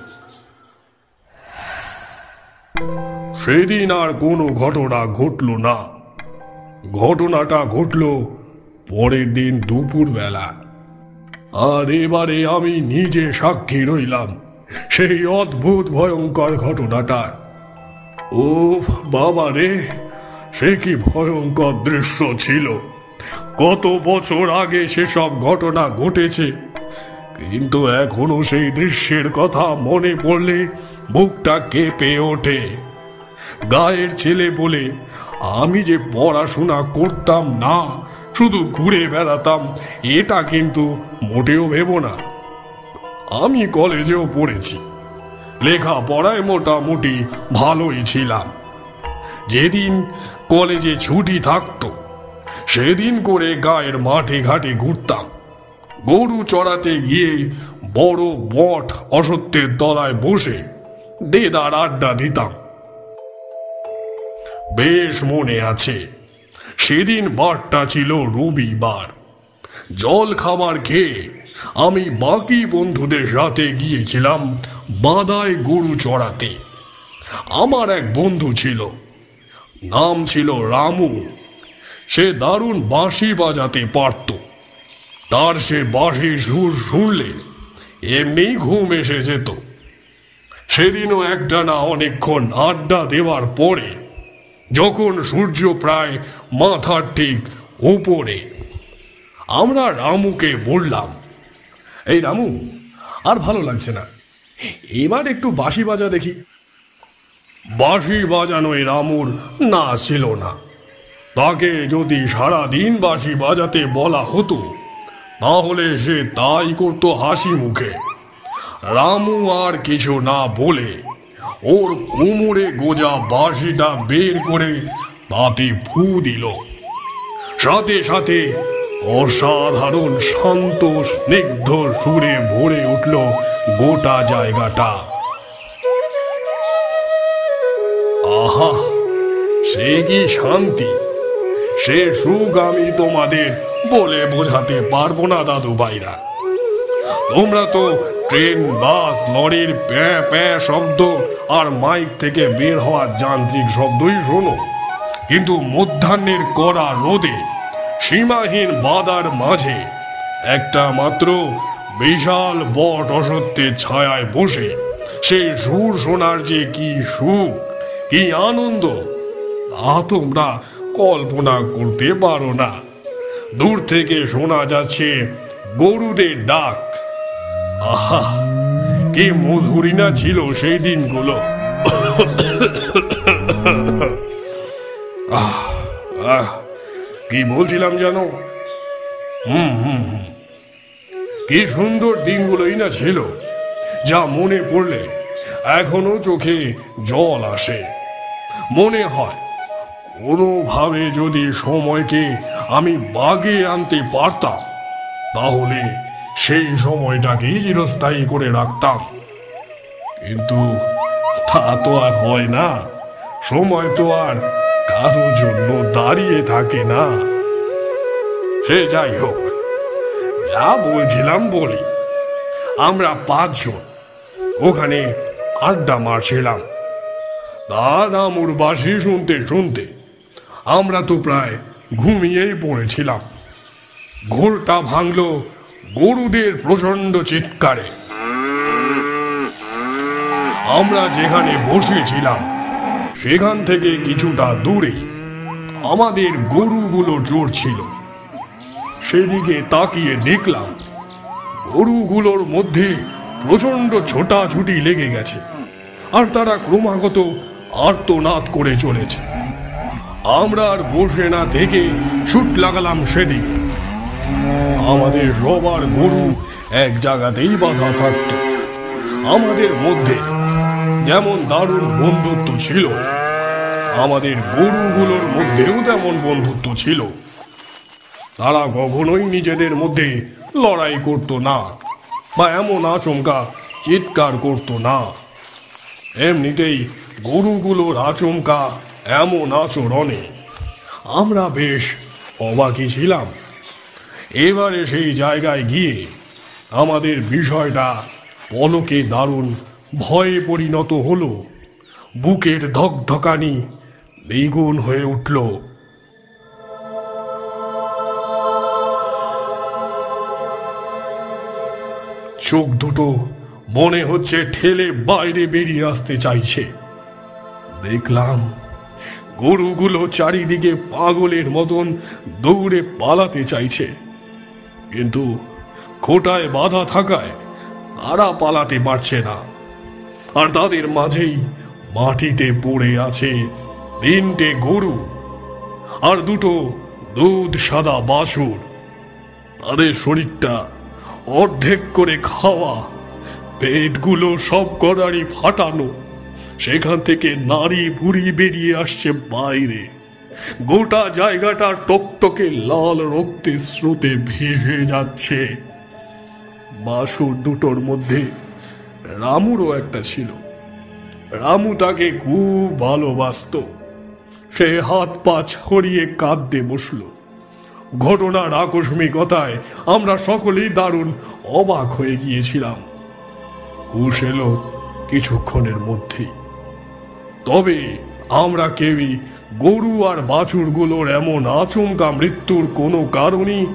সেদিন আর কোনো ঘটনা ঘটল না। ঘটনাটা ঘটল পরের দিন দুপুর বেলা। আর এবারে আমি নিজে সাক্ষী রইলাম সেই অদ্ভুত ভয়ঙ্কর ঘটনাটার। ও বাবা রে, সে কি ভয়ঙ্কর দৃশ্য ছিল! কত বছর আগে সেসব ঘটনা ঘটেছে, কিন্তু এখনো সেই দৃশ্যের কথা মনে পড়লে বুকটা কেঁপে ওঠে। গায়ের ছেলে বলে আমি যে পড়াশোনা করতাম না, শুধু ঘুরে বেড়াতাম, এটা কিন্তু মোটেও ভেবো না। আমি কলেজেও পড়েছি, লেখাপড়ায় মোটামুটি ভালোই ছিলাম। যেদিন কলেজে ছুটি থাকতো সেদিন করে গায়ের মাঠে ঘাটে ঘুরতাম। গরু চড়াতে গিয়ে বড় বট অসত্যের তলায় বসে দেদার আড্ডা দিতাম। বেশ মনে আছে, সেদিন বারটা ছিল রবিবার। জল খাবার খেয়ে আমি বাকি বন্ধুদের সাথে গিয়েছিলাম বাদায় গরু চড়াতে। আমার এক বন্ধু ছিল, নাম ছিল রামু। সে দারুণ বাঁশি বাজাতে পারত। তার সে বাঁশি সুর শুনলে এমনি ঘুম এসে যেত। সেদিনও একটানা অনেকক্ষণ আড্ডা দেওয়ার পরে যখন সূর্য প্রায় মাথার ঠিক উপরে, আমরা রামুকে বললাম, এই রামু, আর ভালো লাগছে না, এবার একটু বাঁশি বাজা দেখি। বাঁশি বাজানোয় রামুর না ছিল না। তাকে যদি সারাদিন বাঁশি বাজাতে বলা হতো তাহলে সে তাই করতো হাসি মুখে। রামু আর কিছু না বলে ওর কোমরে গোজা বাঁশিটা বের করে তাতে ফু দিল। সাথে সাথে অসাধারণ শান্ত স্নিগ্ধ সুরে ভরে উঠল গোটা জায়গাটা। আহা, সে কি শান্তি, সে সুখ আমি তোমাদের বলে বোঝাতে পারবো না দাদু ভাইরা। তোমরা তো ট্রেন, বাস, লরির প্যাঁ প্যাঁ শব্দ আর মাইক থেকে বের হওয়া যান্ত্রিক শব্দই শোনো, কিন্তু মধ্যাহ্নের কড়া রোদে সীমাহীন বাদার মাঝে একটা মাত্র বিশাল বট অসত্যের ছায়ায় বসে সেই সুর শোনার যে কি সুখ, কি আনন্দ, তা তোমরা কল্পনা করতে পারো না। দূর থেকে শোনা যাচ্ছে গরুদের ডাক। আহা, কি মধুরী না ছিল সেই দিনগুলো। আহ আহ কি বলছিলাম জানো? হুম হুম কি সুন্দর দিনগুলোই না ছিল, যা মনে পড়লে এখনো চোখে জল আসে। মনে হয় কোনোভাবে যদি সময়কে আমি বাগিয়ে আনতে পারতাম তাহলে সেই সময়টাকেই চিরস্থায়ী করে রাখতাম, কিন্তু তা তো আর হয় না। সময় তো আর কারোর জন্য দাঁড়িয়ে থাকে না। সে যাই হোক, যা বলছিলাম বলি, আমরা পাঁচজন ওখানে আড্ডা মারছিলাম। তার রামুর বাঁশি শুনতে শুনতে আমরা তো প্রায় ঘুমিয়েই পড়েছিলাম। ঘোরটা ভাঙল গরুদের প্রচন্ড চিৎকারে। আমরা যেখানে বসেছিলাম সেখান থেকে কিছুটা দূরে আমাদের গরুগুলো চড়ছিল। সেদিকে তাকিয়ে দেখলাম গরুগুলোর মধ্যে প্রচন্ড ছোটাছুটি লেগে গেছে, আর তারা ক্রমাগত আর্তনাদ করে চলেছে। আমরা আর বসে না থেকে ছুট লাগালাম সেদিকে। আমাদের সবার গরু এক জায়গাতেই বাঁধা থাকত। আমাদের মধ্যে যেমন দারুণ বন্ধুত্ব ছিল, আমাদের গরুগুলোর মধ্যেও তেমন বন্ধুত্ব ছিল। তারা কখনোই নিজেদের মধ্যে লড়াই করত না বা এমন আচমকা চিৎকার করত না। এমনিতেই গরুগুলোর আচমকা এমন আচরণে আমরা বেশ অবাকই ছিলাম। এবারে সেই জায়গায় গিয়ে আমাদের বিষয়টা পলকে দারুণ ভয়ে পরিণত হলো। বুকের ধকধকানি দ্বিগুণ হয়ে উঠল। চোখ দুটো মনে হচ্ছে ঠেলে বাইরে বেরিয়ে আসতে চাইছে। দেখলাম গরুগুলো চারিদিকে পাগলের মতন দৌড়ে পালাতে চাইছে, কিন্তু খোঁটায় বাধা থাকায় তারা পালাতে পারছে না। আর তাদের মাঝেই মাটিতে পড়ে আছে তিনটে গরু আর দুটো দুধ সাদা বাছুর। তাদের শরীরটা অর্ধেক করে খাওয়া, পেটগুলো সব করারই ফাটানো, সেখান থেকে নাড়ি ভুড়ি বেরিয়ে আসছে বাইরে। গোটা জায়গাটা টকটকে লাল রক্তের স্রোতে ভেসে যাচ্ছে। বাছুর দুটোর মধ্যে রামুরও একটা ছিল। রামু তাকে খুব ভালোবাসত। সে হাত পা ছড়িয়ে কাঁদতে বসল। ঘটনার আকস্মিকতায় আমরা সকলেই দারুণ অবাক হয়ে গিয়েছিলাম। হুঁশ এলো কিছুক্ষণের মধ্যেই। তবে আমরা কেউই গরু আর বাছুরগুলোর এমন আচমকা মৃত্যুর কোনো কারণই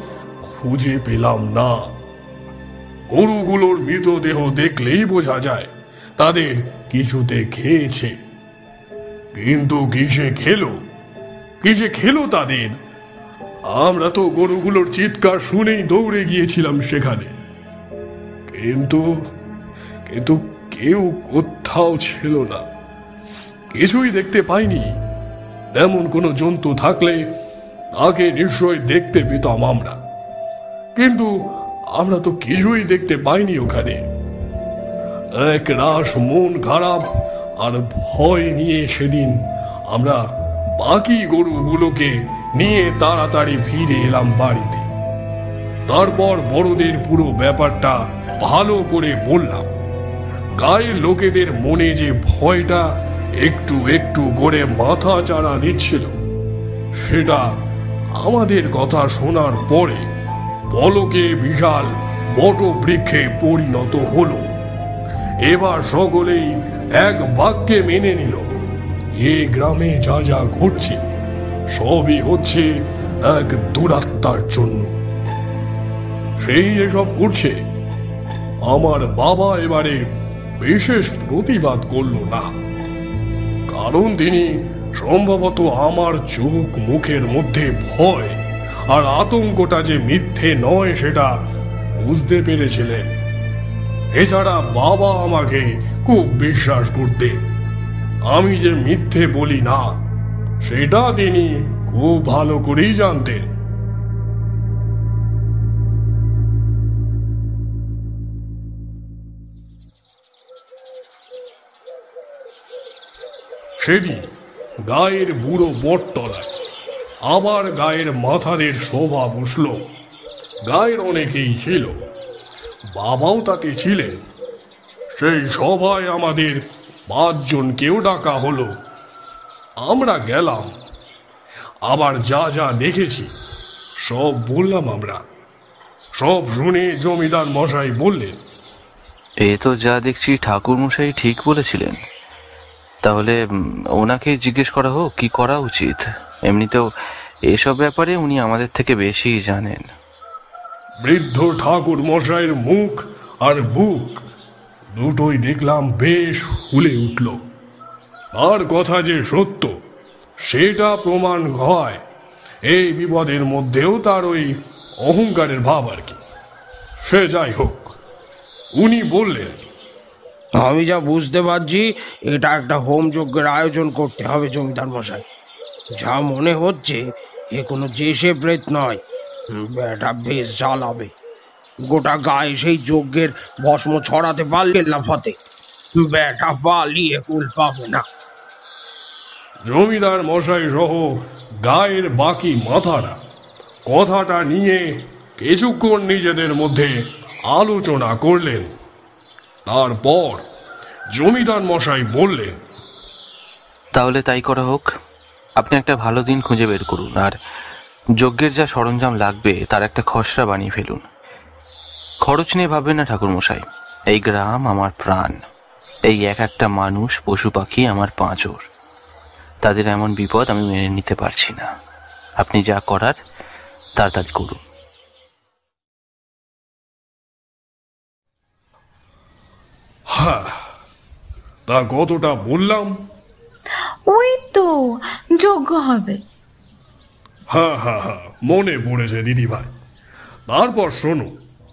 খুঁজে পেলাম না। গরুগুলোর মৃতদেহ দেখলেই বোঝা যায় তাদের কিছুতে খেয়েছে, কিন্তু কিসে খেলো কিসে খেলো তাদের? আমরা তো গরুগুলোর চিৎকার শুনেই দৌড়ে গিয়েছিলাম সেখানে, কিন্তু কিন্তু কেউ কোথাও ছিল না, কিছুই দেখতে পাইনি। এমন কোনো জন্তু থাকলে তাকে নিশ্চয়ই দেখতে পেতাম আমরা, কিন্তু আমরা তো কিছুই দেখতে পাইনি ওখানে। এক রাশ মন খারাপ আর ভয় নিয়ে সেদিন আমরা বাকি গরুগুলোকে নিয়ে তাড়াতাড়ি ফিরে এলাম বাড়িতে। তারপর বড়দের পুরো ব্যাপারটা ভালো করে বললাম। গায়ের লোকেদের মনে যে ভয়টা একটু একটু করে মাথা চাড়া দিচ্ছিল, সেটা আমাদের কথা শোনার পরে পলকে বিশাল বটবৃক্ষে পরিণত হলো। এবার সকলেই এক বাক্যে মেনে নিল যে গ্রামে যা যা ঘটছে সবই হচ্ছে এক দুরাত্মার জন্য। সেই এসব করছে। আমার বাবা এবারে বিশেষ প্রতিবাদ করল না, কারণ তিনি সম্ভবত আমার চোখ মুখের মধ্যে ভয় আর আতঙ্কটা যে মিথ্যে নয় সেটা বুঝতে পেরেছিলেন। এছাড়া বাবা আমাকে খুব বিশ্বাস করতেন। আমি যে মিথ্যে বলি না সেটা তিনি খুব ভালো করেই জানতেন। সেদিন গায়ের বুড়ো বটতলায় আবার গায়ের মাথাদের সভা বসল। গায়ের অনেকেই ছিল, বাবাও তাতে ছিলেন। সেই সভায় আমাদের পাঁচজনকেও ডাকা হলো। আমরা গেলাম, আবার যা যা দেখেছি সব বললাম আমরা। সব শুনে জমিদার মশাই বললেন, এ তো যা দেখছি ঠাকুর মশাই ঠিক বলেছিলেন। তাহলে ওনাকে জিজ্ঞেস করা হোক কি করা উচিত। এমনিতেও এসব ব্যাপারে উনি আমাদের থেকে বেশি জানেন। বৃদ্ধ ঠাকুর মশাইয়ের মুখ আর বুক দুটোই দেখলাম বেশ ফুলে উঠল। আর কথা যে সত্য সেটা প্রমাণ হয় এই বিপদের মধ্যেও তার ওই অহংকারের ভাব আর কি। সে যাই হোক, উনি বললেন, আমি যা বুঝতে পারছি এটা একটা হোম যজ্ঞের আয়োজন করতে হবে জমিদার মশাই। যা মনে হচ্ছে এ কোনো জেসে প্রেত নয়, বেটা বেশ জ্বালাবে। গোটা গায়ে সেই যজ্ঞের ভস্ম ছড়াতে পারলে লাফাতে বেটা পালিয়ে কুল পাবে না। জমিদার মশাই সহ গায়ের বাকি মাথারা কথাটা নিয়ে কিছুক্ষণ নিজেদের মধ্যে আলোচনা করলেন। তারপর জমিদার মশাই বললেন, তাহলে তাই করা হোক। আপনি একটা ভালো দিন খুঁজে বের করুন, আর যজ্ঞের যা সরঞ্জাম লাগবে তার একটা খসড়া বানিয়ে ফেলুন। খরচ নিয়ে ভাববেন না ঠাকুর মশাই। এই গ্রাম আমার প্রাণ, এই এক একটা মানুষ পশু পাখি আমার পাঁচর। তাদের এমন বিপদ আমি মেনে নিতে পারছি না। আপনি যা করার তাড়াতাড়ি করুন। হ্যাঁ, তা কতটা বললাম? ওই তো যজ্ঞ হবে। হ্যাঁ হ্যাঁ হ্যাঁ মনে পড়েছে দিদি ভাই। তারপর শোনো,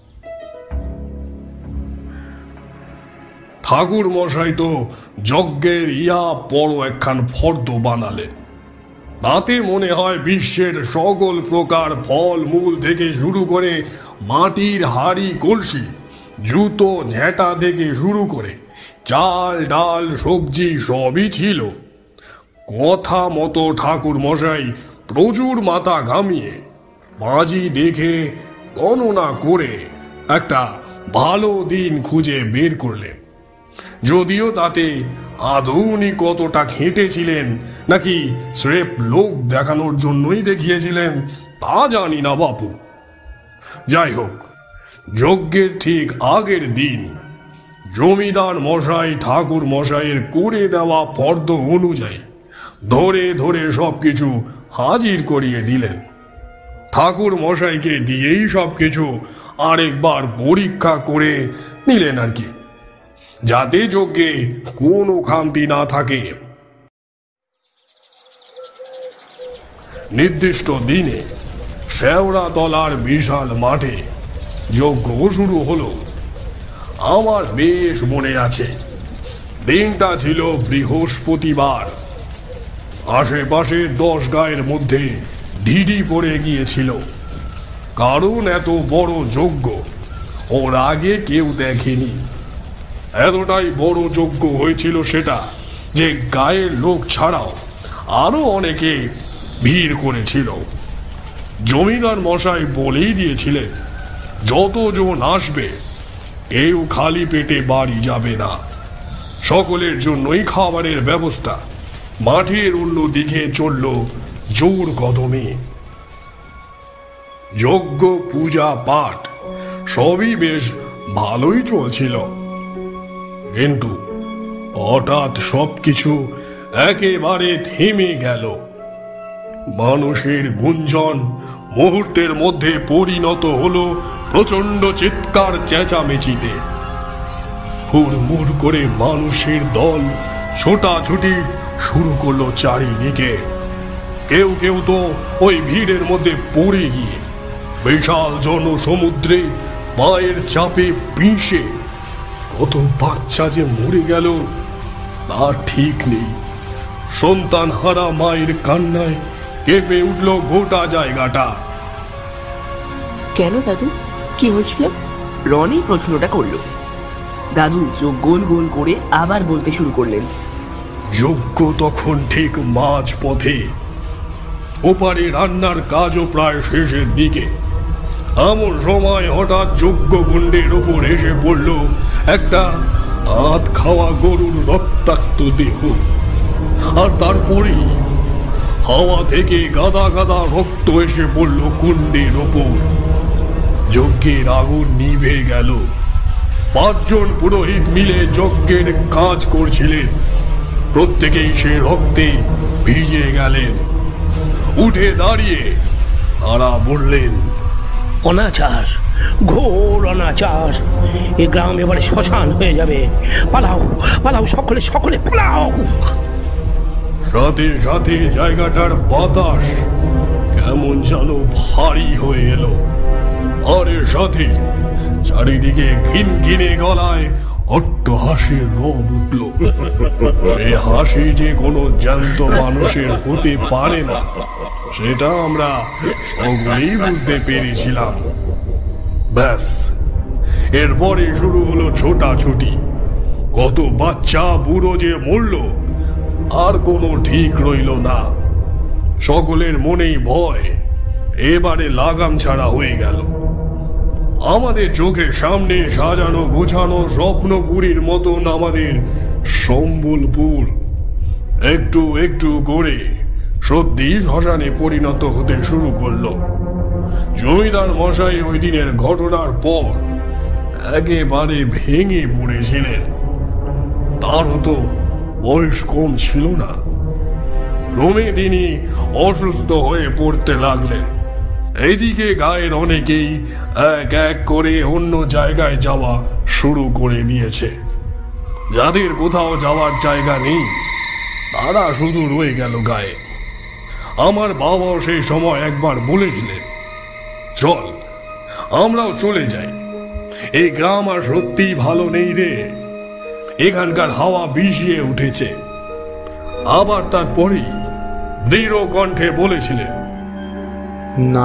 ঠাকুর মশাই তো যজ্ঞের ইয়া বড় একখান ফর্দ বানালেন। তাতে মনে হয় বিশ্বের সকল প্রকার ফল মূল থেকে শুরু করে মাটির হাড়ি কলসি, জুতো ঝেঁটা থেকে শুরু করে চাল ডাল সবজি সবই ছিল। কথা মতো ঠাকুর মশাই প্রচুর মাথা ঘামিয়ে বাজি দেখে গণনা করে একটা ভালো দিন খুঁজে বের করলেন। যদিও তাতে আদৌ উনি কতটা খেটেছিলেন নাকি স্রেফ লোক দেখানোর জন্যই দেখিয়েছিলেন তা জানি না বাপু। যাই হোক, যজ্ঞের ঠিক আগের দিন জমিদার মশাই ঠাকুর মশাইয়ের করে দেওয়া ফর্দ অনুযায়ী ধরে ধরে সবকিছু হাজির করিয়ে দিলেন। ঠাকুর মশাইকে দিয়েই সবকিছু আরেকবার পরীক্ষা করে নিলেন আর কি, যাতে যজ্ঞে কোনো খামতি না থাকে। নির্দিষ্ট দিনে শেওড়া তলার বিশাল মাঠে যজ্ঞ শুরু হলো। আমার বেশ মনে আছে, দিনটা ছিল বৃহস্পতিবার। আশেপাশে দশ গায়ের মধ্যে ঢিঢি পড়ে গিয়েছিল, কারণ এত বড় যজ্ঞ ওর আগে কেউ দেখেনি। এতটাই বড় যজ্ঞ হয়েছিল সেটা যে গায়ের লোক ছাড়াও আরো অনেকে ভিড় করেছিল। জমিদার মশাই বলেই দিয়েছিলেন, যতজন আসবে কেউ খালি পেটে বাড়ি যাবে না। সকলের জন্যই খাবারের ব্যবস্থা মাঠের অন্যদিকে চলল জোর কদমে। যজ্ঞ, পূজা পাঠ সবই বেশ ভালোই চলছিল, কিন্তু হঠাৎ সবকিছু একেবারে থেমে গেল। মানুষের গুঞ্জন মুহূর্তের মধ্যে পরিণত হলো প্রচন্ড চিৎকার চেঁচামেচিতে। হুড়মুড় করে মানুষের দল ছোটাছুটি শুরু করলো চারিদিকে। কেউ কেউ তো ওই ভিড়ের মধ্যে পড়ে গিয়ে বিশাল জনসমুদ্রে মায়ের চাপে পিষে কত বাচ্চা যে মরে গেল তার ঠিক নেই। সন্তান হারা মায়ের কান্নায় কেঁপে উঠল গোটা জায়গাটা। কেন দাদু, কি হয়েছিল? রনি প্রশ্নটা করল। দাদু চোখ গোল গোল করে আবার বলতে শুরু করলেন। যজ্ঞ তখন ঠিক মাঝ পথে, ওপারে রান্নার কাজও প্রায় শেষের দিকে। এমন সময় হঠাৎ যজ্ঞ কুণ্ডের ওপর এসে পড়ল একটা আধ খাওয়া গরুর রক্তাক্ত দেহ, আর তারপরেই হাওয়া থেকে গাদা গাদা রক্ত এসে পড়ল কুণ্ডের ওপর। যজ্ঞের আগুন নিভে গেল। পাঁচজন পুরোহিত মিলে যজ্ঞের কাজ করছিলেন, প্রত্যেকেই সে রক্তে ভিজে গেলেন। উঠে দাঁড়িয়ে তারা বললেন, অনাচার, ঘোর অনাচার। এ গ্রাম এবারে শ্মশান হয়ে যাবে। পালাও পালাও, সকলে সকলে পালাও। সাথে সাথে জায়গাটার বাতাস কেমন যেন ভারী হয়ে এলো, আর এর সাথে চারিদিকে ঘিন ঘিনে গলায় অট্টহাসির রব উঠল। সে হাসি যে কোনো জ্যান্ত মানুষের হতে পারে না, সেটা আমরা সকলেই বুঝতে পেরেছিলাম। ব্যাস, এরপরে শুরু হলো ছোটাছুটি। কত বাচ্চা বুড়ো যে মরল আর কোনো ঠিক রইল না। সকলের মনেই ভয় এবারে লাগাম ছাড়া হয়ে গেল। আমাদের চোখের সামনে সাজানো গোছানো স্বপ্নপুরীর মতন আমাদের সম্বলপুর একটু একটু করে সত্যি শ্মশানে পরিণত হতে শুরু করলো। জমিদার মশাই ওই দিনের ঘটনার পর একেবারে ভেঙে পড়েছিলেন। তারও তো বয়স কম ছিল না। ক্রমে তিনি অসুস্থ হয়ে পড়তে লাগলেন। এইদিকে গায়ের অনেকেই এক এক করে অন্য জায়গায় যাওয়া শুরু করে দিয়েছে। যাদের কোথাও যাওয়ার জায়গা নেই তারা শুধু রয়ে গেল গায়ে। আমার বাবাও সেই সময় একবার বলেছিলেন, চল আমরাও চলে যাই, এই গ্রাম আর সত্যি ভালো নেই রে, এখানকার হাওয়া বিষিয়ে উঠেছে। আবার তারপরেই দৃঢ় কণ্ঠে বলেছিলেন, না,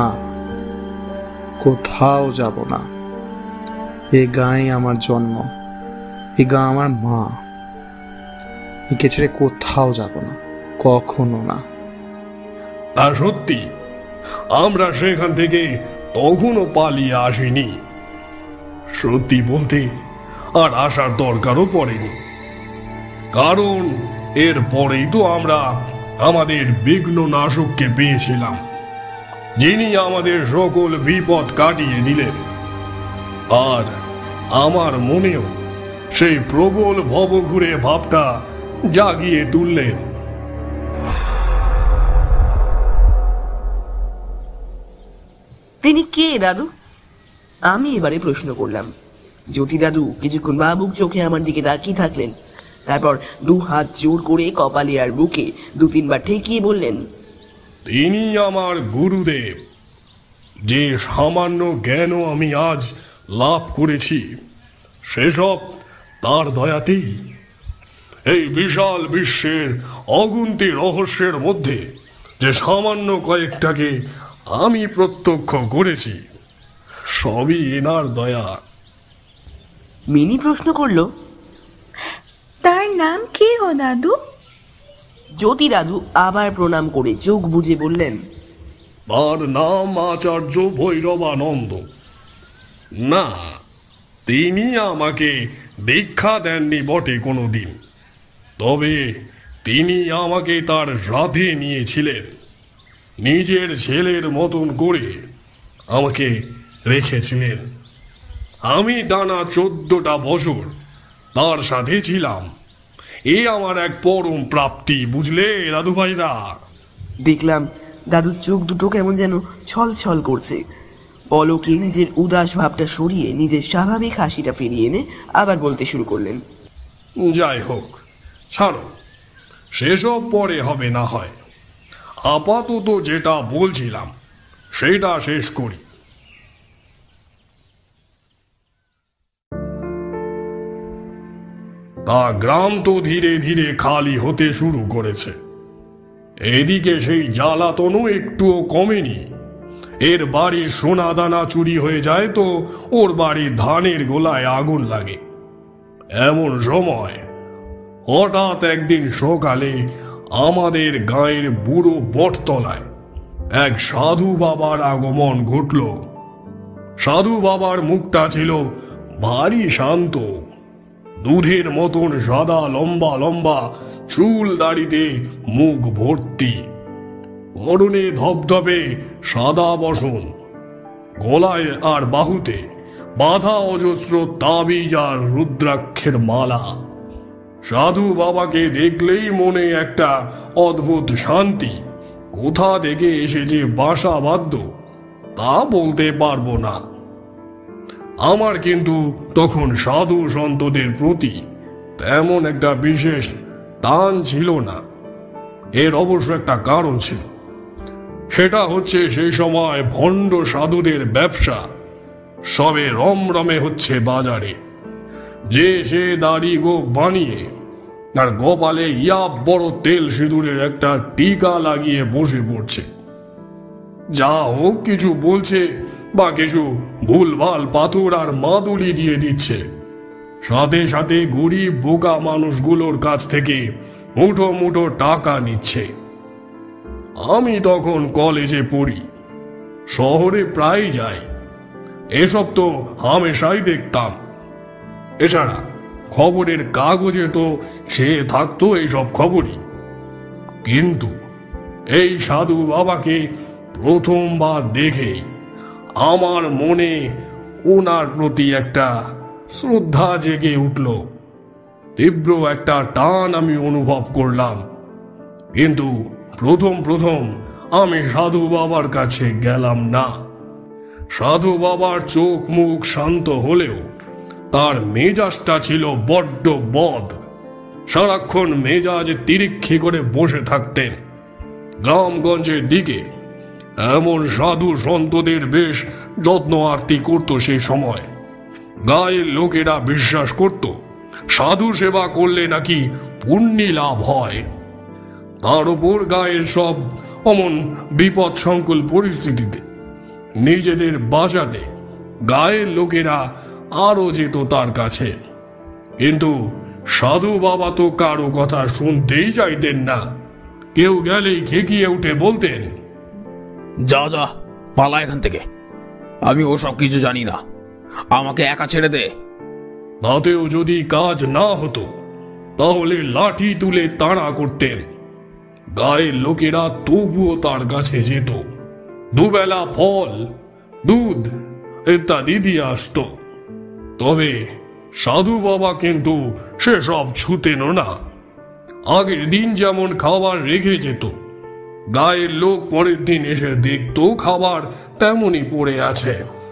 কোথাও যাব না। এ গাঁয়ে আমার জন্ম, এ গা আমার মা, একে ছেড়ে কোথাও যাব না, কখনো না। তা সত্যি আমরা সেখান থেকে তখনও পালিয়ে আসিনি। সত্যি বলতে আর আসার দরকারও পড়েনি, কারণ এর পরেই তো আমরা আমাদের বিঘ্ন নাশককে পেয়েছিলাম, যিনি আমাদের সকল বিপদ কাটিয়ে দিলেন। আর আমার মনেও সেই প্রবল ভবঘুরে ভাবটা জাগিয়ে তুললেন। তিনি কে দাদু? আমি এবারে প্রশ্ন করলাম। জ্যোতি দাদু কিছুক্ষণ ভাবুক চোখে আমার দিকে তাকিয়ে থাকলেন, তারপর দু হাত জোর করে কপালে আর বুকে দু তিনবার ঠেকিয়ে বললেন, তিনি আমার গুরুদেব। যে সামান্য জ্ঞানও আমি আজ লাভ করেছি সেসব তার দয়াতেই। এই বিশাল বিশ্বের অগুন্তি রহস্যের মধ্যে যে সামান্য কয়েকটাকে আমি প্রত্যক্ষ করেছি সবই এনার দয়া। মিনি প্রশ্ন করল, তার নাম কি গো দাদু? জ্যোতি দাদু আবার প্রণাম করে চোখ বুজে বললেন, তার নাম আচার্য ভৈরবানন্দ। না, তিনি আমাকে দীক্ষা দেননি বটে কোনো দিন, তবে তিনি আমাকে তার সাথে নিয়েছিলেন। নিজের ছেলের মতন করে আমাকে রেখেছিলেন। আমি টানা চোদ্দটা বছর তার সাথে ছিলাম। এ আমার এক পরম প্রাপ্তি, বুঝলে দাদু ভাইরা। দেখলাম দাদুর চোখ দুটো কেমন যেন ছল ছল করছে। পলকে নিজের উদাস ভাবটা সরিয়ে নিজের স্বাভাবিক হাসিটা ফিরিয়ে এনে আবার বলতে শুরু করলেন, যাই হোক, ছাড়ো, সেসব পরে হবে না হয়। আপাতত যেটা বলছিলাম সেটা শেষ করি। তা গ্রাম তো ধীরে ধীরে খালি হতে শুরু করেছে। এদিকে সেই জ্বালাতনও একটুও কমেনি। এর বাড়ির সোনা দানা চুরি হয়ে যায় তো ওর বাড়ির ধানের গোলায় আগুন লাগে। এমন সময় হঠাৎ একদিন সকালে আমাদের গাঁয়ের বুড়ো বটতলায় এক সাধু বাবার আগমন ঘটল। সাধু বাবার মুখটা ছিল ভারী শান্ত। দুধের মতন সাদা লম্বা লম্বা চুল দাড়িতে মুখ ভর্তি, পরনে ধবধবে সাদা বসন, গলায় আর বাহুতে বাঁধা অজস্র তাবিজ আর রুদ্রাক্ষের মালা। সাধু বাবাকে দেখলেই মনে একটা অদ্ভুত শান্তি কোথা থেকে এসে যে বাসা বাঁধল তা বলতে পারবো না। আমার কিন্তু তখন সাধু সন্তদের প্রতি তেমন একটা বিশেষ টান ছিল না। এর অবশ্য একটা কারণ ছিল। সেটা হচ্ছে সেই সময় ভণ্ড সাধুদের ব্যবসা সবে রমরমে হচ্ছে বাজারে। যে সে দাড়ি গোপ বানিয়ে আর গোপালে ইয়া বড় তেল সিঁদুরের একটা টিকা লাগিয়ে বসে পড়ছে। যা হোক কিছু বলছে বা কিছু ভুলভাল পাথর আর মাদুলি দিয়ে দিচ্ছে, সাথে সাথে গরিব বোকা মানুষগুলোর কাছ থেকে মুঠো মুঠো টাকা নিচ্ছে। আমি তখন কলেজে পড়ি, শহরে প্রায় যাই, এসব তো হামেশাই দেখতাম। এছাড়া খবরের কাগজে তো সে থাকতো এইসব খবরই। কিন্তু এই সাধু বাবাকে প্রথমবার দেখেই আমার মনে ওনার প্রতি একটা শ্রদ্ধা জেগে উঠল। তীব্র একটা টান আমি অনুভব করলাম। কিন্তু প্রথম প্রথম আমি সাধু বাবার কাছে গেলাম না। সাধু বাবার চোখ মুখ শান্ত হলেও তার মেজাজটা ছিল বড্ড বদ। সারাক্ষণ মেজাজ তিরিক্ষি করে বসে থাকতেন। গ্রামগঞ্জের দিকে এমন সাধু সন্তদের বেশ যত্ন আরতি করত সেই সময়। গায়ের লোকেরা বিশ্বাস করত সাধু সেবা করলে নাকি পুণ্যি লাভ হয়। তার উপর গায়ের সব অমন বিপদ সংকুল পরিস্থিতিতে নিজেদের বাঁচাতে গায়ের লোকেরা আরো যেত তার কাছে। কিন্তু সাধু বাবা তো কারো কথা শুনতেই চাইতেন না। কেউ গেলেই খেকিয়ে উঠে বলতেন, যা যা পালা এখান থেকে, আমি ওসব কিছু জানি না, আমাকে একা ছেড়ে দে। তাতেও যদি কাজ না হতো তাহলে লাঠি তুলে তাড়া করতেন। গায়ের লোকেরা তবুও তার কাছে যেত। দুবেলা ফল, দুধ ইত্যাদি দিয়ে আসত। তবে সাধু বাবা কিন্তু সেসব ছুতেন না। আগের দিন যেমন খাবার রেখে যেত গায়ের লোক পরের দিন এসে দেখতো খাবার তেমনই পড়ে আছে।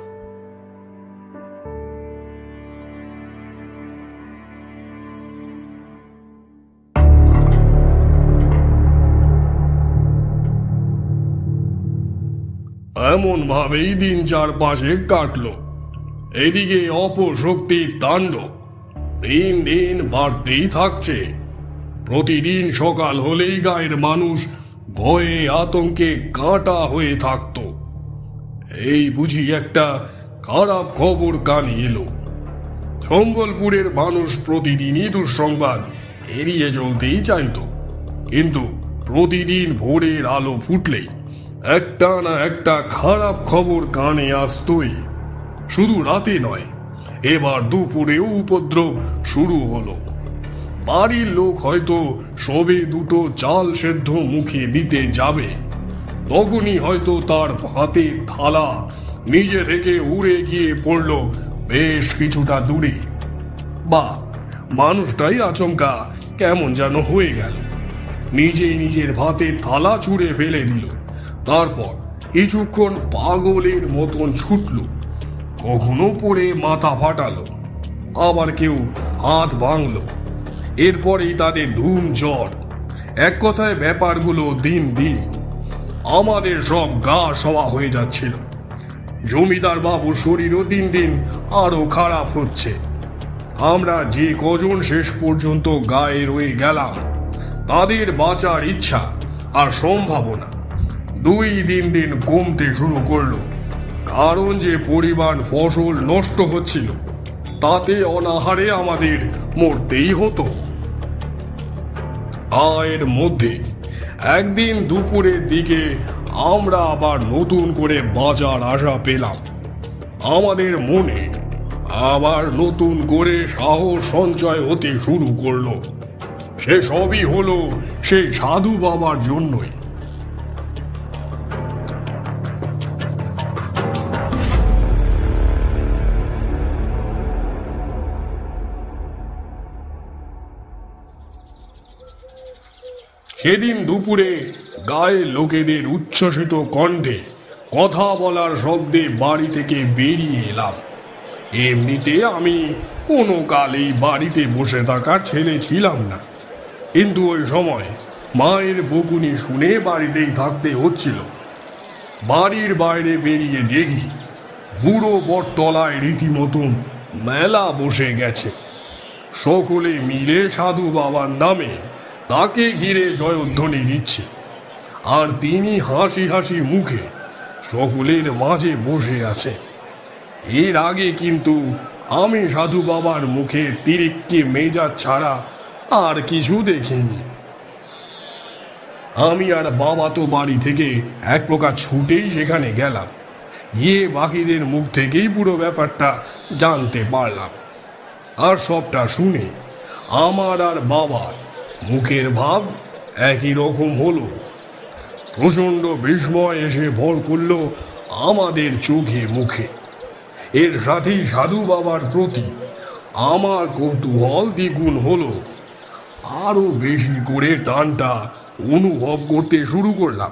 এমন ভাবেই দিন চার পাশে কাটলো। এদিকে অপশক্তির তাণ্ডব দিন দিন বাড়তেই থাকছে। প্রতিদিন সকাল হলেই গায়ের মানুষ ভয়ে আতঙ্কে কাঁটা হয়ে থাকত। এই বুঝি একটা খারাপ খবর কানে এলো। সম্বলপুরের মানুষ প্রতিদিনই দুঃসংবাদ এড়িয়ে চলতেই চাইত, কিন্তু প্রতিদিন ভোরের আলো ফুটলেই একটা না একটা খারাপ খবর কানে আসতই। শুধু রাতে নয়, এবার দুপুরেও উপদ্রব শুরু হলো। বাড়ির লোক হয়তো সবে দুটো চাল সেদ্ধ মুখে দিতে যাবে, তখনই হয়তো তার ভাতের থালা নিজে থেকে উড়ে গিয়ে পড়ল বেশ কিছুটা দূরে। বা মানুষটাই আচমকা কেমন যেন হয়ে গেল, নিজেই নিজের ভাতের থালা ছুঁড়ে ফেলে দিল। তারপর কিছুক্ষণ পাগলের মতন ছুটল, কখনো পড়ে মাথা ফাটালো, আবার কেউ হাত ভাঙল। এরপরেই তাদের ধুম জ্বর। এক কথায় ব্যাপারগুলো দিন দিন আমাদের সব গা সওয়া হয়ে যাচ্ছিল। জমিদার বাবুর শরীরও দিন দিন আরো খারাপ হচ্ছে। আমরা যে কজন শেষ পর্যন্ত গায়ে রয়ে গেলাম, তাদের বাঁচার ইচ্ছা আর সম্ভাবনা দুই দিন দিন কমতে শুরু করলো। কারণ যে পরিমাণ ফসল নষ্ট হচ্ছিল, তাতে অনাহারে আমাদের মরতেই হতো। এর মধ্যে একদিন দুপুরের দিকে আমরা আবার নতুন করে বাজার আশা পেলাম। আমাদের মনে আবার নতুন করে সাহস সঞ্চয় হতে শুরু করলো। সে সবই হলো সেই সাধু বাবার জন্যই। সেদিন দুপুরে গায়ের লোকেদের উচ্ছ্বসিত কণ্ঠে কথা বলার শব্দে বাড়ি থেকে বেরিয়ে এলাম। এমনিতে আমি কোনো কালেই বাড়িতে বসে থাকার ছেলে ছিলাম না, কিন্তু ওই সময় মায়ের বকুনি শুনে বাড়িতেই থাকতে হচ্ছিল। বাড়ির বাইরে বেরিয়ে দেখি বুড়ো বটতলায় রীতিমতন মেলা বসে গেছে। সকলে মিলে সাধু বাবার নামে তাকে ঘিরে জয়ধ্বনি দিচ্ছে, আর তিনি হাসি হাসি মুখে সকলের মাঝে বসে আছে। এর আগে কিন্তু আমি সাধু বাবার মুখে তিরিক্কি মেজাজ ছাড়া আর কিছু দেখিনি। আমি আর বাবা তো বাড়ি থেকে এক প্রকার ছুটেই সেখানে গেলাম। গিয়ে বাকিদের মুখ থেকেই পুরো ব্যাপারটা জানতে পারলাম। আর সবটা শুনে আমার আর বাবার মুখের ভাব একই রকম হলো। প্রচণ্ড বিস্ময় এসে ভর করল আমাদের চোখে মুখে। এর সাথেই সাধু বাবার প্রতি আমার কৌতূহল দ্বিগুণ হলো। আরো বেশি করে টানটা অনুভব করতে শুরু করলাম।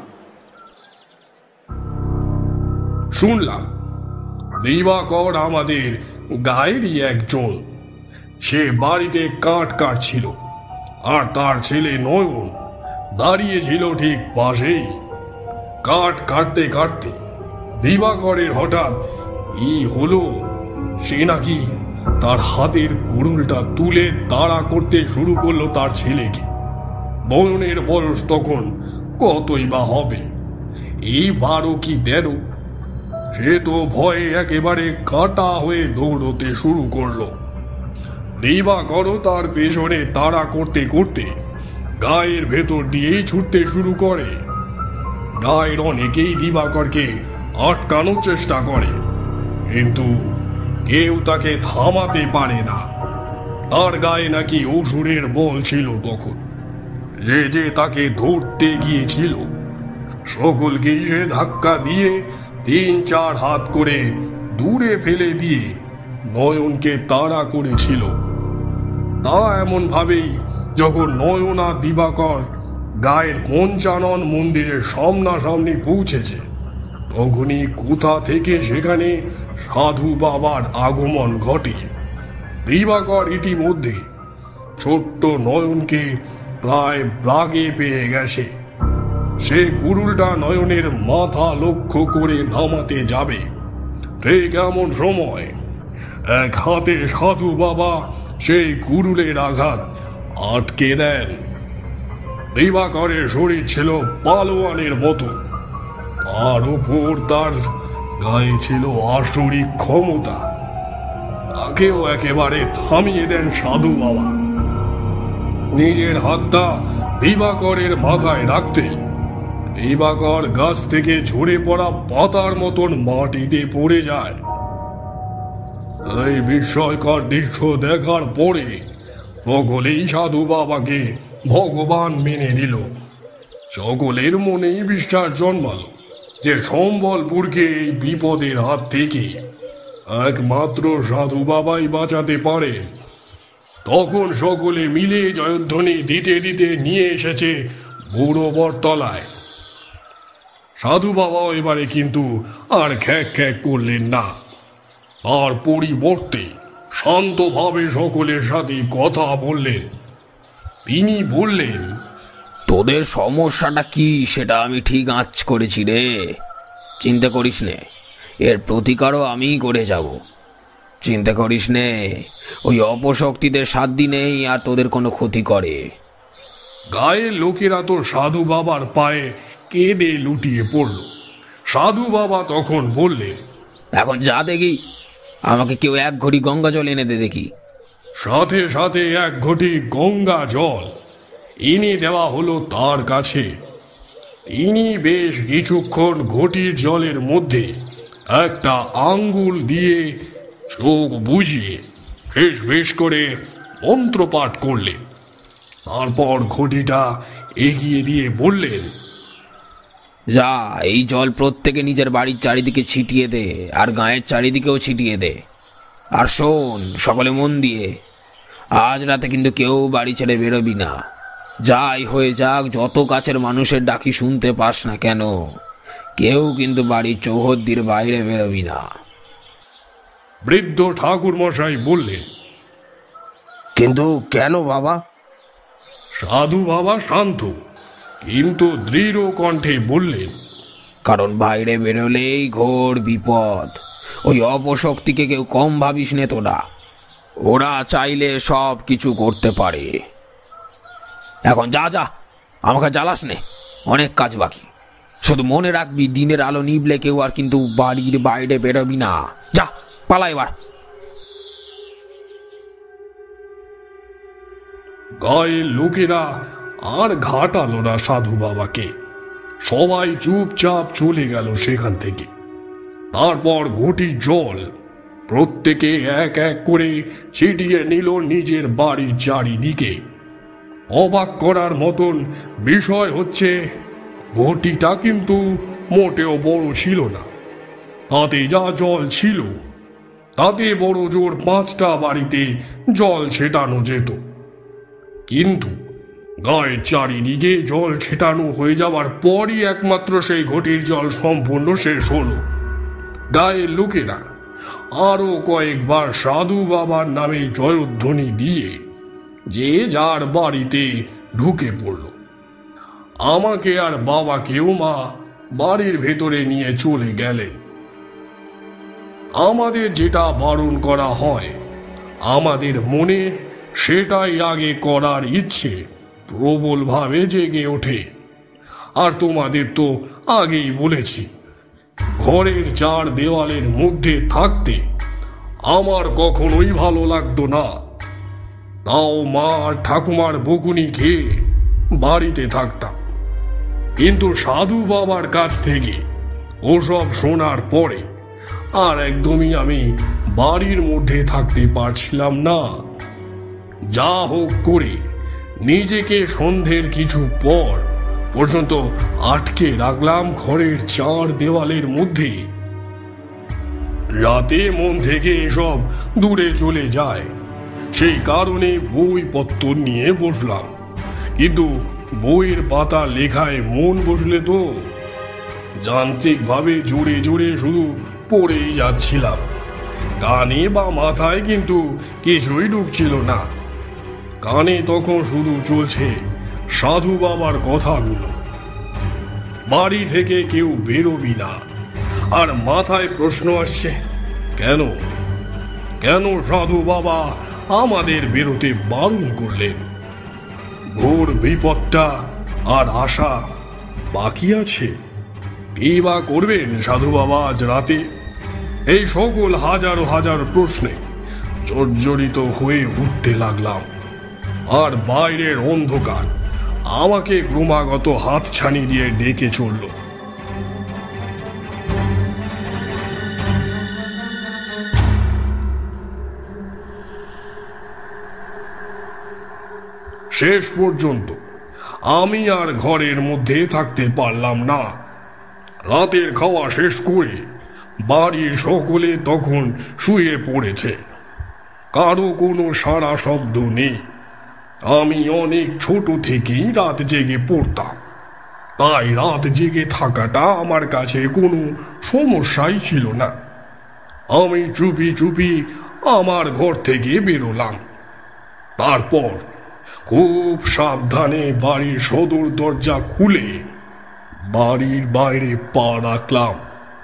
শুনলাম দিবাকর আমাদের গায়েরই একজন। সে বাড়িতে কাঠ কাটছিল, আর তার ছেলে নয়ন দাঁড়িয়েছিল ঠিক পাশেই। কাঠ কাটতে কাটতে দিবাকরের হঠাৎ ই হলো, সে নাকি তার হাতের কুড়ুলটা তুলে তাড়া করতে শুরু করলো তার ছেলেকে। নয়নের বয়স তখন কতই বা হবে, এই বারো কি তেরো। সে তো ভয়ে একেবারে কাটা হয়ে দৌড়তে শুরু করলো। দিবাকরও তার পেছনে তাড়া করতে করতে গায়ের ভেতর দিয়েই ছুটতে শুরু করে। গায়ের অনেকেই দিবাকরকে আটকানোর চেষ্টা করে, কিন্তু কেউ তাকে থামাতে পারে না। তার গায়ে নাকি অসুরের বল ছিল তখন। যে যে তাকে ধরতে গিয়েছিল সকলকেই সে ধাক্কা দিয়ে তিন চার হাত করে দূরে ফেলে দিয়ে নয়নকে তাড়া করেছিল। তা এমন ভাবেই যখন নয়ন আর দিবাকর গায়ের পঞ্চানন মন্দিরের সামনাসামনি পৌঁছেছে তখনই কোথা থেকে সেখানে সাধু বাবার আগমন ঘটে। দিবাকর ইতিমধ্যে ছোট্ট নয়নকে প্রায় ব্রাগে পেয়ে গেছে। সে কুড়ুলটা নয়নের মাথা লক্ষ্য করে নামাতে যাবে, ঠিক এমন সময় এক হাতে সাধু বাবা সেই কুড়ুলের আঘাত আটকে দেন। দিবাকরের শরীর ছিল পালোয়ানের মতো, তার উপর তার গায়ে ছিল আসরিক ক্ষমতা। তাকেও একেবারে থামিয়ে দেন সাধু বাবা। নিজের হাতটা দিবাকরের মাথায় রাখতেই দিবাকর গাছ থেকে ঝরে পড়া পাতার মতন মাটিতে পড়ে যায়। এই বিস্ময়কর দৃশ্য দেখার পরে সকলেই সাধু বাবাকে ভগবান মেনে নিল। সকলের মনেই বিশ্বাস জন্মালো যে সম্বলপুরকে এই বিপদের হাত থেকে একমাত্র সাধু বাবাই বাঁচাতে পারে। তখন সকলে মিলে জয়ধ্বনি দিতে দিতে নিয়ে এসেছে বুড়ো বটতলায়। সাধু বাবাও এবারে কিন্তু আর খ্যাক খ্যাক করলেন না, তার পরিবর্তে শান্তভাবে সকলের সাথে কথা বললেন। তিনি বললেন, তোদের সমস্যাটা কি সেটা আমি ঠিক আঁচ করেছি রে, চিন্তা করিস নে, এর প্রতিকারও আমিই করে যাব। চিন্তা করিস নে, ওই অপশক্তিদের সাত দিনেই আর তোদের কোনো ক্ষতি করে। গায়ের লোকেরা তো সাধু বাবার পায়ে কেঁদে লুটিয়ে পড়ল। সাধু বাবা তখন বললেন, এখন যা দেখি, আমাকে কেউ এক ঘটি গঙ্গা জল এনে দে দেখি। সাথে সাথে এক ঘটি গঙ্গা জল এনে দেওয়া হলো তার কাছে। তিনি বেশ কিছুক্ষণ ঘটির জলের মধ্যে একটা আঙ্গুল দিয়ে চোখ বুঝিয়ে ফেস ফেস করে মন্ত্রপাঠ করলেন। তারপর ঘটিটা এগিয়ে দিয়ে বললেন, যা, এই জল প্রত্যেকে নিজের বাড়ির চারিদিকে ছিটিয়ে দে, আর গায়ের চারিদিকেও ছিটিয়ে দে। আর শোন, সকলে মন দিয়ে, আজ রাতে কিন্তু কেউ বাড়ি ছেড়ে বেরোবি না। যাই হয়ে যাক, যত কাছের মানুষের ডাকি শুনতে পাস না কেন, কেউ কিন্তু বাড়ির চৌহদ্দির বাইরে বেরোবি না। বৃদ্ধ ঠাকুর মশাই বললেন, কিন্তু কেন বাবা? সাধু বাবা শান্ত কিন্তু দৃঢ় কণ্ঠে বললেন, কারণ বাইরে বেরোলেই ঘোর বিপদ। ওই অপশক্তিকে কেউ কম ভাবিস নে তোরা, ওরা চাইলে সব কিছু করতে পারে। এখন যা যা, আমাকে জ্বালাস নে, অনেক কাজ বাকি। শুধু মনে রাখবি, দিনের আলো নিবলে কেউ আর কিন্তু বাড়ির বাইরে বেরোবি না। যা, পালা এবার। গায়ের লোকেরা আর ঘাটালো না সাধু বাবাকে, সবাই চুপচাপ চলে গেল সেখান থেকে। তারপর ঘটির জল প্রত্যেকে এক এক করে ছিটিয়ে নিল নিজের বাড়ির চারিদিকে। অবাক করার মতন বিষয় হচ্ছে, ঘটিটা কিন্তু মোটেও বড় ছিল না। তাতে যা জল ছিল তাতে বড় জোর পাঁচটা বাড়িতে জল ছেটানো যেত। কিন্তু গায়ের চারিদিকে জল ছেটানো হয়ে যাওয়ার পরই একমাত্র সেই ঘটির জল সম্পূর্ণ শেষ হলো। গায়ের লোকেরা আরো কয়েকবার সাধু বাবার নামে জয়ধ্বনি দিয়ে যে যার বাড়িতে ঢুকে পড়ল। আমাকে আর বাবাকেও মা বাড়ির ভেতরে নিয়ে চলে গেলেন। আমাদের যেটা বারণ করা হয়, আমাদের মনে সেটাই আগে করার ইচ্ছে প্রবলভাবে জেগে ওঠে। আর তোমাদের তো আগেই বলেছি, ঘরের চার দেওয়ালের মধ্যে থাকতে আমার কখনোই ভালো লাগতো না। তাও মা আর ঠাকুমার বকুনি খেয়ে বাড়িতে থাকতাম। কিন্তু সাধু বাবার কাছ থেকে ওসব শোনার পরে আর একদমই আমি বাড়ির মধ্যে থাকতে পারছিলাম না। যা হোক করে নিজেকে সন্ধ্যের কিছু পর পর্যন্ত আটকে রাখলাম ঘরের চার দেওয়ালের মধ্যে। রাতে মন থেকে এসব দূরে চলে যায়, সেই কারণে বইপত্র নিয়ে বসলাম। কিন্তু বইয়ের পাতা লেখায় মন বসলে তো যান্ত্রিকভাবে জোরে জোরে শুধু পড়েই যাচ্ছিলাম। কানে বা মাথায় কিন্তু কিছুই ঢুকছিল না। কানে তখন শুধু চলছে সাধু বাবার কথাগুলো, বাড়ি থেকে কেউ বেরোবি না। আর মাথায় প্রশ্ন আসছে, কেন কেন সাধু বাবা আমাদের বেরোতে বারণ করলেন? ঘোর বিপদটা আর আশা বাকি আছে। কি বা করবেন সাধু বাবা আজ রাতে? এই সকল হাজারো হাজার প্রশ্নে জর্জরিত হয়ে উঠতে লাগলাম। আর বাইরের অন্ধকার আমাকে ক্রমাগত হাতছানি দিয়ে ডেকে চলল। শেষ পর্যন্ত আমি আর ঘরের মধ্যে থাকতে পারলাম না। রাতের খাওয়া শেষ করে বাড়ির সকলে তখন শুয়ে পড়েছে। কারো কোনো সাড়া শব্দ নেই। আমি অনেক ছোট থেকেই রাত জেগে পড়তাম, তাই রাত জেগে থাকাটা আমার কাছে কোনো সমস্যাই ছিল না। আমি চুপি চুপি আমার ঘর থেকে বেরোলাম। তারপর খুব সাবধানে বাড়ির সদর দরজা খুলে বাড়ির বাইরে পা রাখলাম।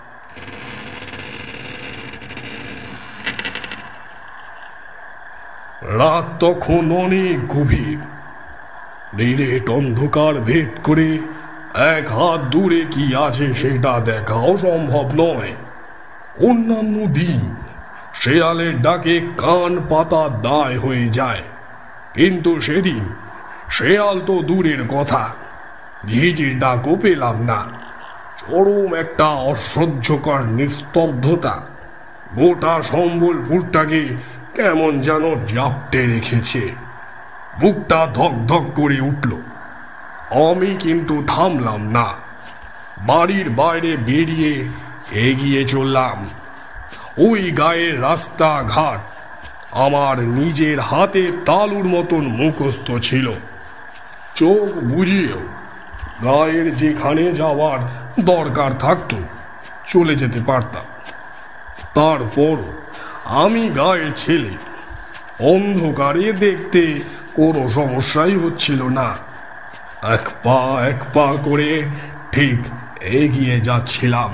রাত তখন অনেক গভীর। নিরেট অন্ধকার ভেদ করে এক হাত দূরে কি আছে সেটা দেখাও সম্ভব নয়। অন্যান্য দিন শেয়ালের ডাকে কান পাতা দায় হয়ে যায়, কিন্তু সেদিন শেয়াল তো দূরের কথা, ঝিঝির ডাকও পেলাম না। চরম একটা অসহ্যকর নিস্তব্ধতা গোটা সম্বলপুরটাকে কেমন যেন জাপটে রেখেছে। বুকটা ধক ধক করে উঠল। আমি কিন্তু থামলাম না। বাড়ির বাইরে বেরিয়ে এগিয়ে চললাম। ওই গায়ের রাস্তাঘাট আমার নিজের হাতে তালুর মতন মুখস্থ ছিল। চোখ বুঝিয়েও গায়ের যেখানে যাওয়ার দরকার থাকতো চলে যেতে পারতাম। তারপর আমি গায়ের ছেলে, অন্ধকারে দেখতে কোনো সমস্যাই হচ্ছিল না। এক পা এক পা করে ঠিক এগিয়ে যাচ্ছিলাম।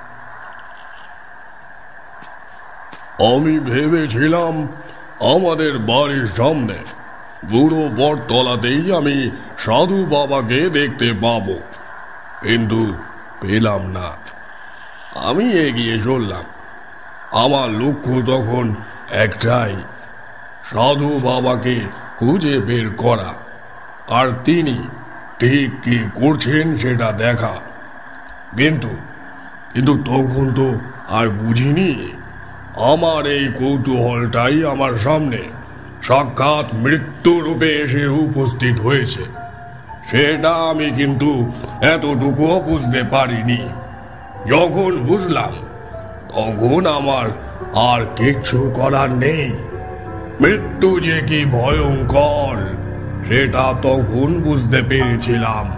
আমি ভেবেছিলাম আমাদের বাড়ির সামনে বুড়ো বটতলাতেই আমি সাধু বাবাকে দেখতে পাবো, কিন্তু পেলাম না। আমি এগিয়ে চললাম। আমার লক্ষ্য তখন একটাই, সাধু বাবাকে খুঁজে বের করা আর তিনি ঠিক কি করছেন সেটা দেখা। কিন্তু কিন্তু তখন তো আর বুঝিনি আমার এই কৌতূহলটাই আমার সামনে সাক্ষাৎ মৃত্যু রূপে এসে উপস্থিত হয়েছে। সেটা আমি কিন্তু এতটুকুও বুঝতে পারিনি। যখন বুঝলাম তখন আমার আর কিচ্ছু করার নেই। মৃত্যু যে কি ভয়ঙ্কর সেটা তখন বুঝতে পেরেছিলাম।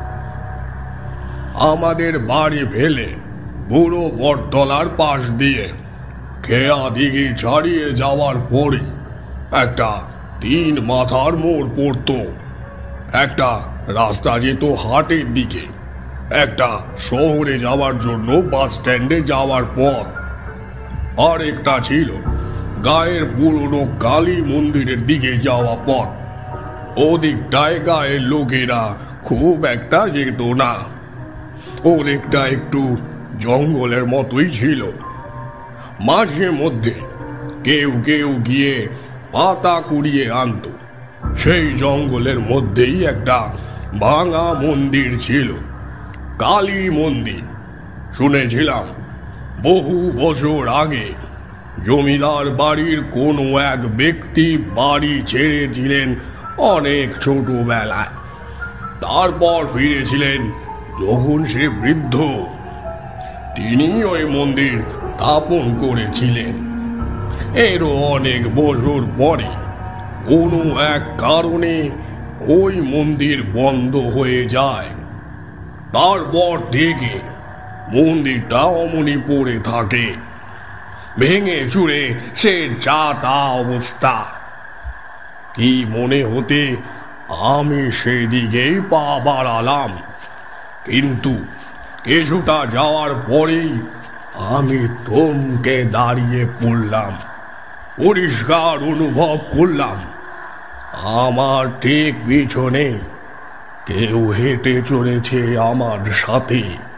আমাদের বাড়ি ফেলে বুড়ো বটতলার পাশ দিয়ে খেয়া দিঘি ছাড়িয়ে যাওয়ার পরে একটা তিন মাথার মোড় পড়ত। একটা রাস্তা যেত হাটের দিকে, একটা শহরে যাওয়ার জন্য বাস স্ট্যান্ডে যাওয়ার পথ, আর একটা ছিল গায়ের পুরনো কালী মন্দিরের দিকে যাওয়া পথ। ওদিকটায় গায়ের লোকেরা খুব একটা যেত না। ওদিকটা একটু জঙ্গলের মতোই ছিল। মাঝে মধ্যে কেউ কেউ গিয়ে পাতা কুড়িয়ে আনত। সেই জঙ্গলের মধ্যেই একটা ভাঙা মন্দির ছিল, কালী মন্দির। শুনেছিলাম বহু বছর আগে জমিদার বাড়ির কোনো এক ব্যক্তি বাড়ি ছেড়েছিলেন অনেক ছোটবেলায়। তারপর ফিরেছিলেন যখন সে বৃদ্ধ। তিনি ওই মন্দির স্থাপন করেছিলেন। এরও অনেক বছর পরে কোনো এক কারণে ওই মন্দির বন্ধ হয়ে যায়। তারপর থেকে মন্দিরটা অমনি পড়ে থাকে, ভেঙে চুরে সে যা তা অবস্থা। কি মনে হতে আমি সেদিকেই পা বাড়ালাম, কিন্তু কিছুটা যাওয়ার পরেই আমি থমকে দাঁড়িয়ে পড়লাম। পরিষ্কার অনুভব করলাম আমার ঠিক পিছনে কেউ হেঁটে চলেছে আমার সাথে।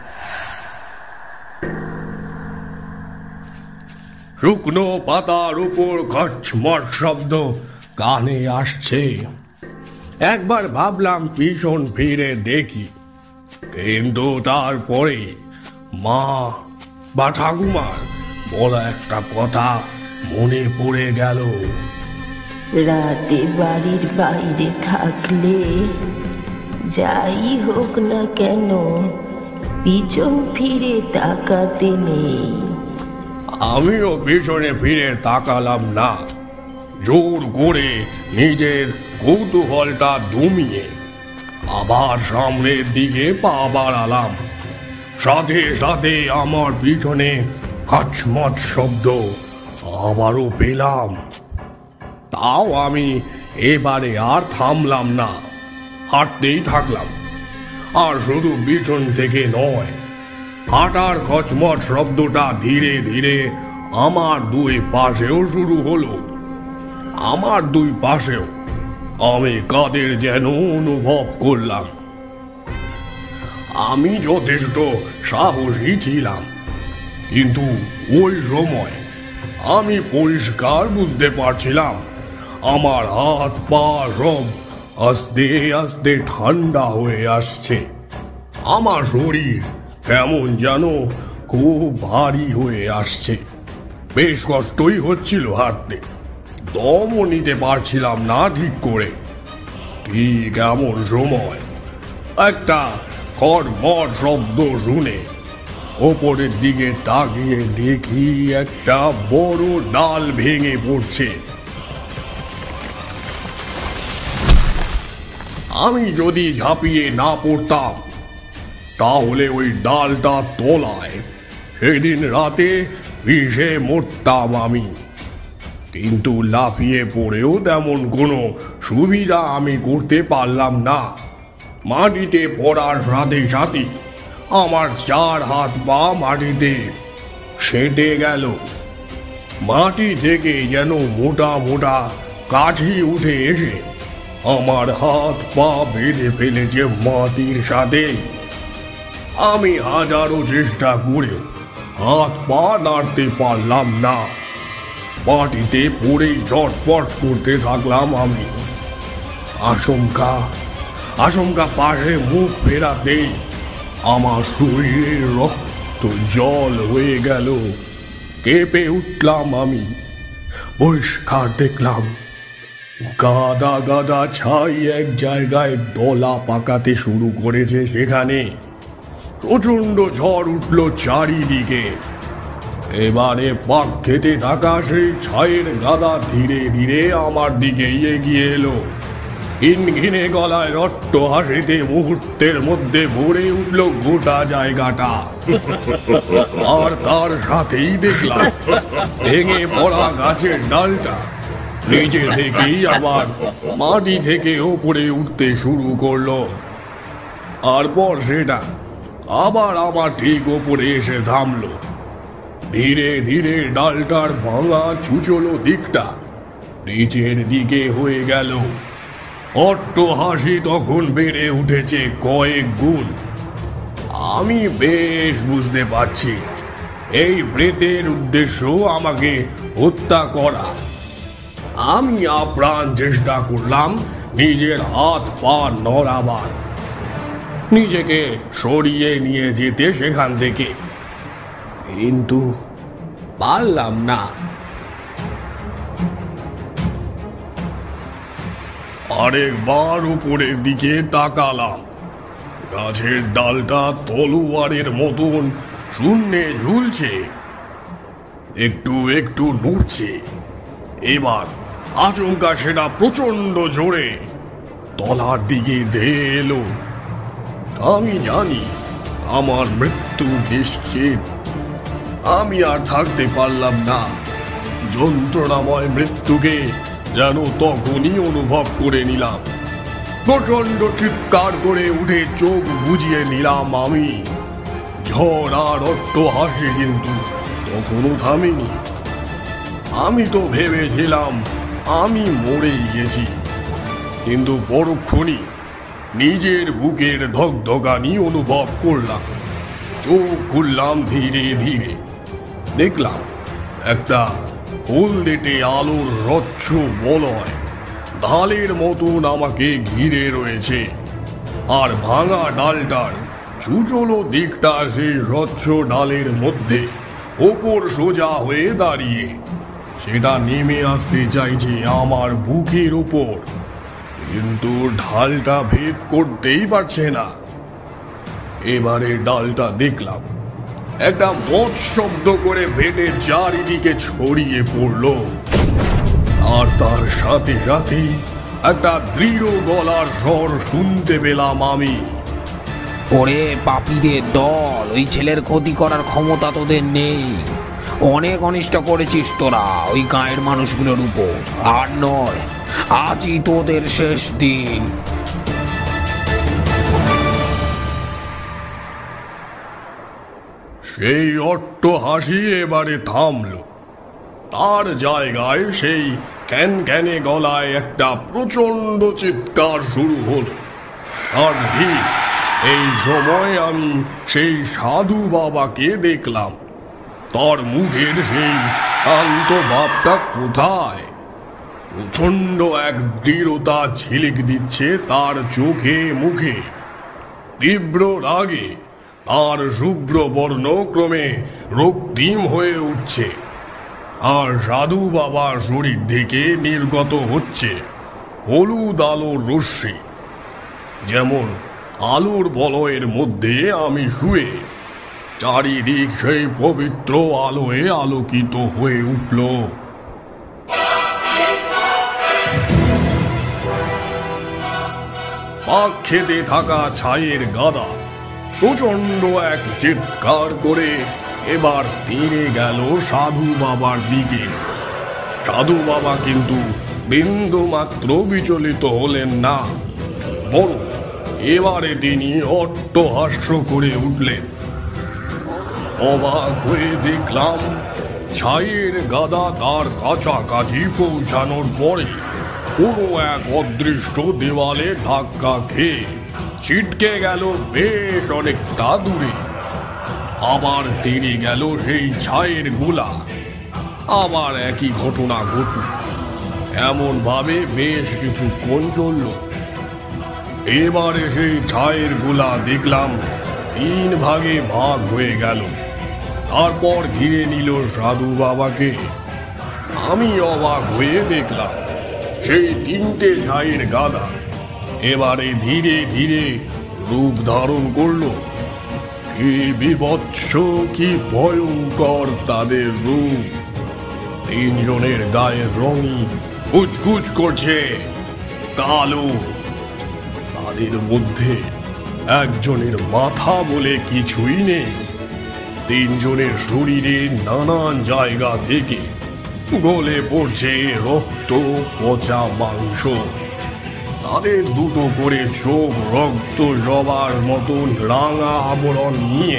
শুকনো পাতার উপর খচমচ শব্দ কানে আসছে। একবার ভাবলাম পিছন ফিরে দেখি, কিন্তু তারপরে মা বা ঠাকুমার বলা একটা কথা মনে পড়ে গেল। রাতে বাড়ির বাইরে থাকলে যাই হোক না কেন পিছন ফিরে তাকাতে নেই। আমিও পিছনে ফিরে তাকালাম না, জোর করে নিজের কৌতূহলটা দমিয়ে আবার সামনের দিকে পা বাড়ালাম। সাথে সাথে আমার পিছনে খচমচ শব্দ আবারও পেলাম। তাও আমি এবারে আর থামলাম না, হাঁটতেই থাকলাম। আর শুধু পিছন থেকে নয়, হাঁটার খচমচ শব্দটা ধীরে ধীরে আমার দুই পাশেও শুরু হলো। আমার দুই পাশেও আমি কাদের যেন অনুভব করলাম। আমি যথেষ্ট সাহসী ছিলাম, কিন্তু ওই সময় আমি পরিষ্কার বুঝতে পারছিলাম আমার হাত পা সব আস্তে আস্তে ঠান্ডা হয়ে আসছে। আমার শরীর কেমন যেন খুব ভারী হয়ে আসছে। বেশ কষ্টই হচ্ছিল হাঁটতে, দমও নিতে পারছিলাম না ঠিক করে। ঠিক এমন সময় একটা খড়মড় শব্দ শুনে ওপরের দিকে তাকিয়ে দেখি একটা বড় ডাল ভেঙে পড়ছে। আমি যদি ঝাঁপিয়ে না পড়তাম তাহলে ওই ডালটা তলায় সেদিন রাতে ভিজে মরতাম আমি। কিন্তু লাফিয়ে পড়েও তেমন কোনো সুবিধা আমি করতে পারলাম না। মাটিতে পড়ার সাথে সাথে আমার চার হাত পা মাটিতে সেঁটে গেল। মাটি থেকে যেন মোটা মোটা কাঠি উঠে এসে আমার হাত পা বেঁধে ফেলেছে মাটির সাথে। আমি হাজারো চেষ্টা করেও হাত পা নাড়তে পারলাম না। মাটিতে পড়েই ঝটপট করতে থাকলাম আমি। আশঙ্কা আশঙ্কা পাশে মুখ ফেরাতেই আমার শরীরের রক্ত জল হয়ে গেল। কেঁপে উঠলাম আমি। পরিষ্কার দেখলাম গাদা গাদা ছাই এক জায়গায় দলা পাকাতে শুরু করেছে। সেখানে প্রচন্ড ঝড় উঠল চারিদিকে। এবারে পাক খেতে থাকা সেই ছাইয়ের গাদা ধীরে ধীরে আমার দিকে এগিয়ে এলো। ঘিনঘিনে গলায় রট্ট হাসিতে মুহূর্তের মধ্যে ভরে উঠল গোটা জায়গাটা। আর তার সাথেই দেখলাম ভেঙে পড়া গাছের ডালটা নিচে থেকেই আবার মাটি থেকে ওপরে উঠতে শুরু করলো। তারপর সেটা আবার আমার ঠিক ওপরে এসে থামলো। ধীরে ধীরে ডালটার ভাঙা ছুচলো দিকটা নিচের দিকে হয়ে গেল। অট্ট হাসি তখন বেড়ে উঠেছে কয়েক গুণ। আমি বেশ বুঝতে পারছি এই প্রেতের উদ্দেশ্য আমাকে হত্যা করা। আমি আপ্রাণ চেষ্টা করলাম নিজের হাত পা নড়াবার, নিজেকে সরিয়ে নিয়ে যেতে সেখান থেকে, কিন্তু পারলাম না। আরেকবার উপরের দিকে তাকালাম। গাছের ডালটা তলোয়ারের মতন শূন্যে ঝুলছে, একটু একটু নড়ছে। এবার আচমকা সেটা প্রচন্ড জোরে তলার দিকে ধেয়ে এলো। আমি জানি আমার মৃত্যু নিশ্চিত। আমি আর থাকতে পারলাম না। যন্ত্রণাময় মৃত্যুকে যেন তখনই অনুভব করে নিলাম। প্রচন্ড চিৎকার করে উঠে চোখ বুজিয়ে নিলাম আমি। ঝড় আর অট্টহাসি কিন্তু তখনও থামেনি। আমি তো ভেবেছিলাম আমি মরেই গেছি, কিন্তু পরক্ষণই নিজের বুকের ধকধকানি অনুভব করলাম। চোখ খুললাম ধীরে ধীরে। দেখলাম একটা হলদেটে আলোর রচ্ছ বলয় ঢালের মতন আমাকে ঘিরে রয়েছে, আর ভাঙা ডালটার চুচলো দিকটা সেই রচ্ছ ডালের মধ্যে ওপর সোজা হয়ে দাঁড়িয়ে। সেটা নেমে আসতে চাইছে আমার বুকের ওপর, কিন্তু ঢালটা ভেদ করতেই পারছে না। এবারে ডালটা দেখলাম একটা মত শব্দ করে ভেটে চারিদিকে ছড়িয়ে পড়ল, আর তার সাথে সাথে একটা দৃঢ় গলার স্বর শুনতে পেলাম আমি। ওরে পাপীদের দল, ওই ছেলের ক্ষতি করার ক্ষমতা তোদের নেই। অনেক অনিষ্ট করেছিস তোরা ওই গাঁয়ের মানুষগুলোর উপর, আর নয়, আজই তোদের শেষ দিন। সেই অট্টহাসি এবারে থামল। তার জায়গায় সেই ক্যান ক্যানে গলায় একটা প্রচন্ড চিৎকার শুরু হলো। আর ঠিক এই সময় আমি সেই সাধু বাবাকে দেখলাম। তার মুখের সেই শান্ত ভাবটা কোথায়? প্রচন্ড এক দৃঢ়তা ঝিলিক দিচ্ছে তার চোখে মুখে। তীব্র রাগে তার শুভ্র বর্ণ ক্রমে রক্তিম হয়ে উঠছে, আর সাধু বাবার শরীর থেকে নির্গত হচ্ছে হলুদ আলোর রশ্মি। যেমন আলোর বলয়ের মধ্যে আমি শুয়ে, চারিদিক সেই পবিত্র আলোয় আলোকিত হয়ে উঠল। পাক খেতে থাকা ছায়ের গাদা প্রচন্ড এক চিৎকার করে এবার তেড়ে গেল সাধু বাবার দিকে। সাধু বাবা কিন্তু বিন্দু মাত্র বিচলিত হলেন না, বরং এবারে তিনি অট্টহাস্য করে উঠলেন। অবাক হয়ে দেখলাম ছায়ের গাদা তার কাছাকাছি পৌঁছানোর পরে কোনো এক অদৃশ্য দেওয়ালে ধাক্কা খেয়ে ছিটকে গেল বেশ অনেকটা দূরে। আবার তেড়ে গেল সেই ছায়ের গোলা। আবার একই ঘটনা ঘটল। এমন ভাবে বেশ কিছুক্ষণ চলল। এবারে সেই ছায়ের গোলা দেখলাম তিন ভাগে ভাগ হয়ে গেল। তারপর ঘিরে নিল সাধু বাবাকে। আমি অবাক হয়ে দেখলাম সেই তিনটে ছায়ের গাদা এবারে ধীরে ধীরে রূপ ধারণ করল। কি বিভৎস, কি ভয়ঙ্কর তাদের রূপ! তিনজনের গায়ের রঙই কুচকুচ করছে, কালো। তাদের মধ্যে একজনের মাথা বলে কিছুই নেই। তিনজনের শরীরে নানান জায়গা থেকে গলে পড়ছে রক্ত, পচা মাংস। তাদের দুটো করে চোখ রক্ত জবার মতন রাঙা আবরণ নিয়ে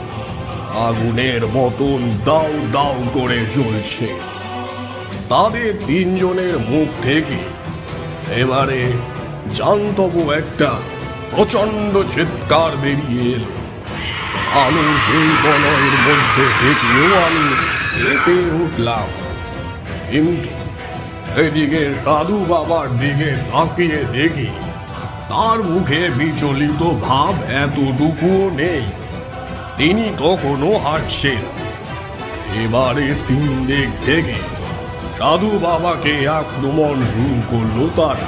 আগুনের মতন দাউ দাউ করে জ্বলছে। তাদের তিনজনের মুখ থেকে এবারে জান্তব একটা প্রচন্ড চিৎকার বেরিয়ে এলো। আমি সেই বলয়ের মধ্যে থেকেও আমি কেঁপে উঠলাম। কিন্তু এদিকে সাধু বাবার দিকে তাকিয়ে দেখি তার মুখে বিচলিত ভাব এতটুকুও নেই। তিনি তখনও হাসছেন। এবারে তিন দিক থেকে সাধু বাবাকে আক্রমণ শুরু করলো তারা,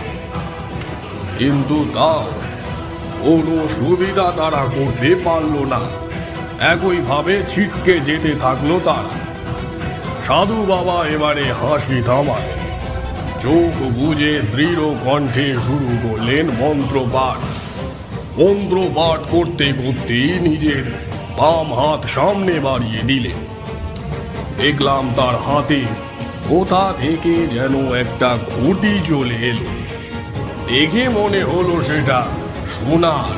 কিন্তু তাও কোনো সুবিধা তারা করতে পারল না। একইভাবে ছিটকে যেতে থাকলো তারা। সাধু বাবা এবারে হাসি থামালেন, চোখ বুজে দৃঢ় কণ্ঠে শুরু করলেন মন্ত্রপাঠ। মন্ত্রপাঠ করতে করতে নিজের বাম হাত সামনে বাড়িয়ে দিলেন। দেখলাম তার হাতে কোথা থেকে যেন একটা ঘুঁটি চলে এলো। দেখে মনে হলো সেটা সোনার।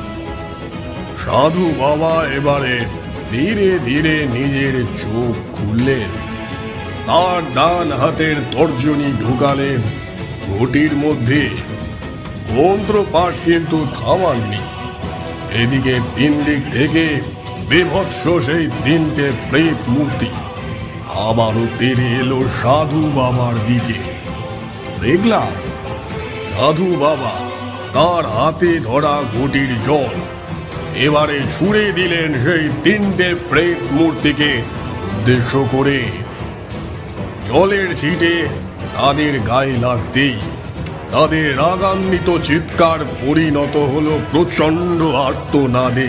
সাধু বাবা এবারে ধীরে ধীরে নিজের চোখ খুললেন। তার ডান হাতের তর্জনী ঢুকালেন ঘটির মধ্যে। মন্ত্রপাঠ কিন্তু থামাননি। এদিকে তিন দিক থেকে বিভৎস সেই তিনটে প্রেত মূর্তি আবারও তেড়ে এলো সাধু বাবার দিকে। দেখলাম সাধু বাবা তার হাতে ধরা ঘটির জল এবারে ছুঁড়ে দিলেন সেই তিনটে প্রেত মূর্তিকে উদ্দেশ্য করে। জলের ছিটে তাদের গায়ে লাগতেই তাদের রাগান্বিত চিৎকার পরিণত হলো প্রচন্ড আর্তনাদে।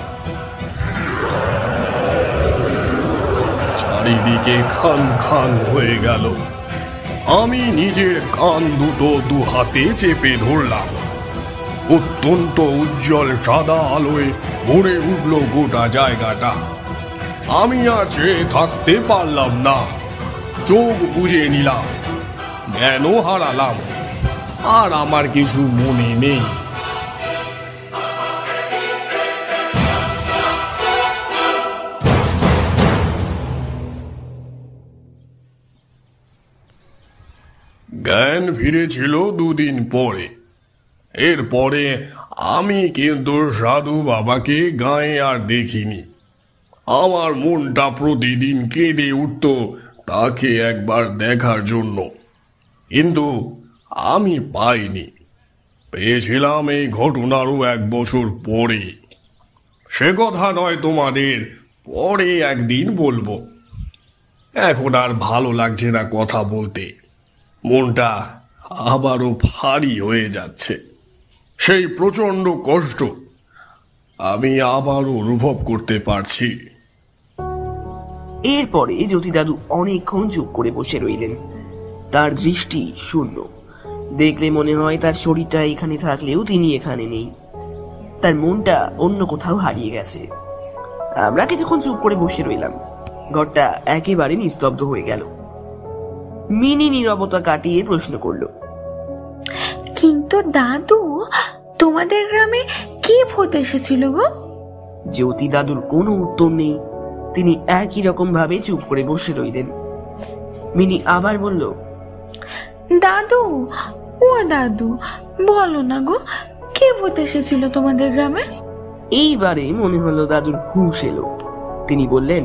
চারিদিকে খান খান হয়ে গেল। আমি নিজের কান দুটো দু হাতে চেপে ধরলাম। অত্যন্ত উজ্জ্বল সাদা আলোয় ভরে উঠল গোটা জায়গাটা। আমি আর চেয়ে থাকতে পারলাম না। চোখ বুজে নিলাম, জ্ঞানও হারালাম, আর আমার কিছু মনে নেই। জ্ঞান ফিরেছিল দুদিন পরে। এরপরে আমি কিন্তু সাধু বাবাকে গায়ে আর দেখিনি। আমার মনটা প্রতিদিন কেঁদে উঠত তাকে একবার দেখার জন্য, কিন্তু আমি পাইনি। পেয়েছিলাম এই ঘটনারও এক বছর পরে। সে কথা নয় তোমাদের পরে একদিন বলবো। এখন আর ভালো লাগছে না কথা বলতে। মনটা আবারও ভারী হয়ে যাচ্ছে। সেই প্রচন্ড কষ্ট আমি আবারও অনুভব করতে পারছি। এরপরে জ্যোতি দাদু অনেকক্ষণ চুপ করে বসে রইলেন। তার দৃষ্টি শূন্য। দেখলে মনে হয় তার শরীরটা এখানে থাকলেও তিনি এখানে নেই। তার মনটা অন্য কোথাও হারিয়ে গেছে। আমরা কিছুক্ষণ চুপ করে বসে রইলাম। ঘরটা একেবারে নিস্তব্ধ হয়ে গেল। মিনি নীরবতা কাটিয়ে প্রশ্ন করলো, কিন্তু দাদু, তোমাদের গ্রামে কি ভূত এসেছিল গো? জ্যোতি দাদুর কোনো উত্তর নেই। তিনি একই রকম ভাবে চুপ করে বসে রইলেন। মিনি আবার বলল, দাদু, ও দাদু, বলো না গো, কে ভূত এসেছিল তোমাদের গ্রামে? এইবারে মনে হলো দাদুর হুঁশ এলো। তিনি বললেন,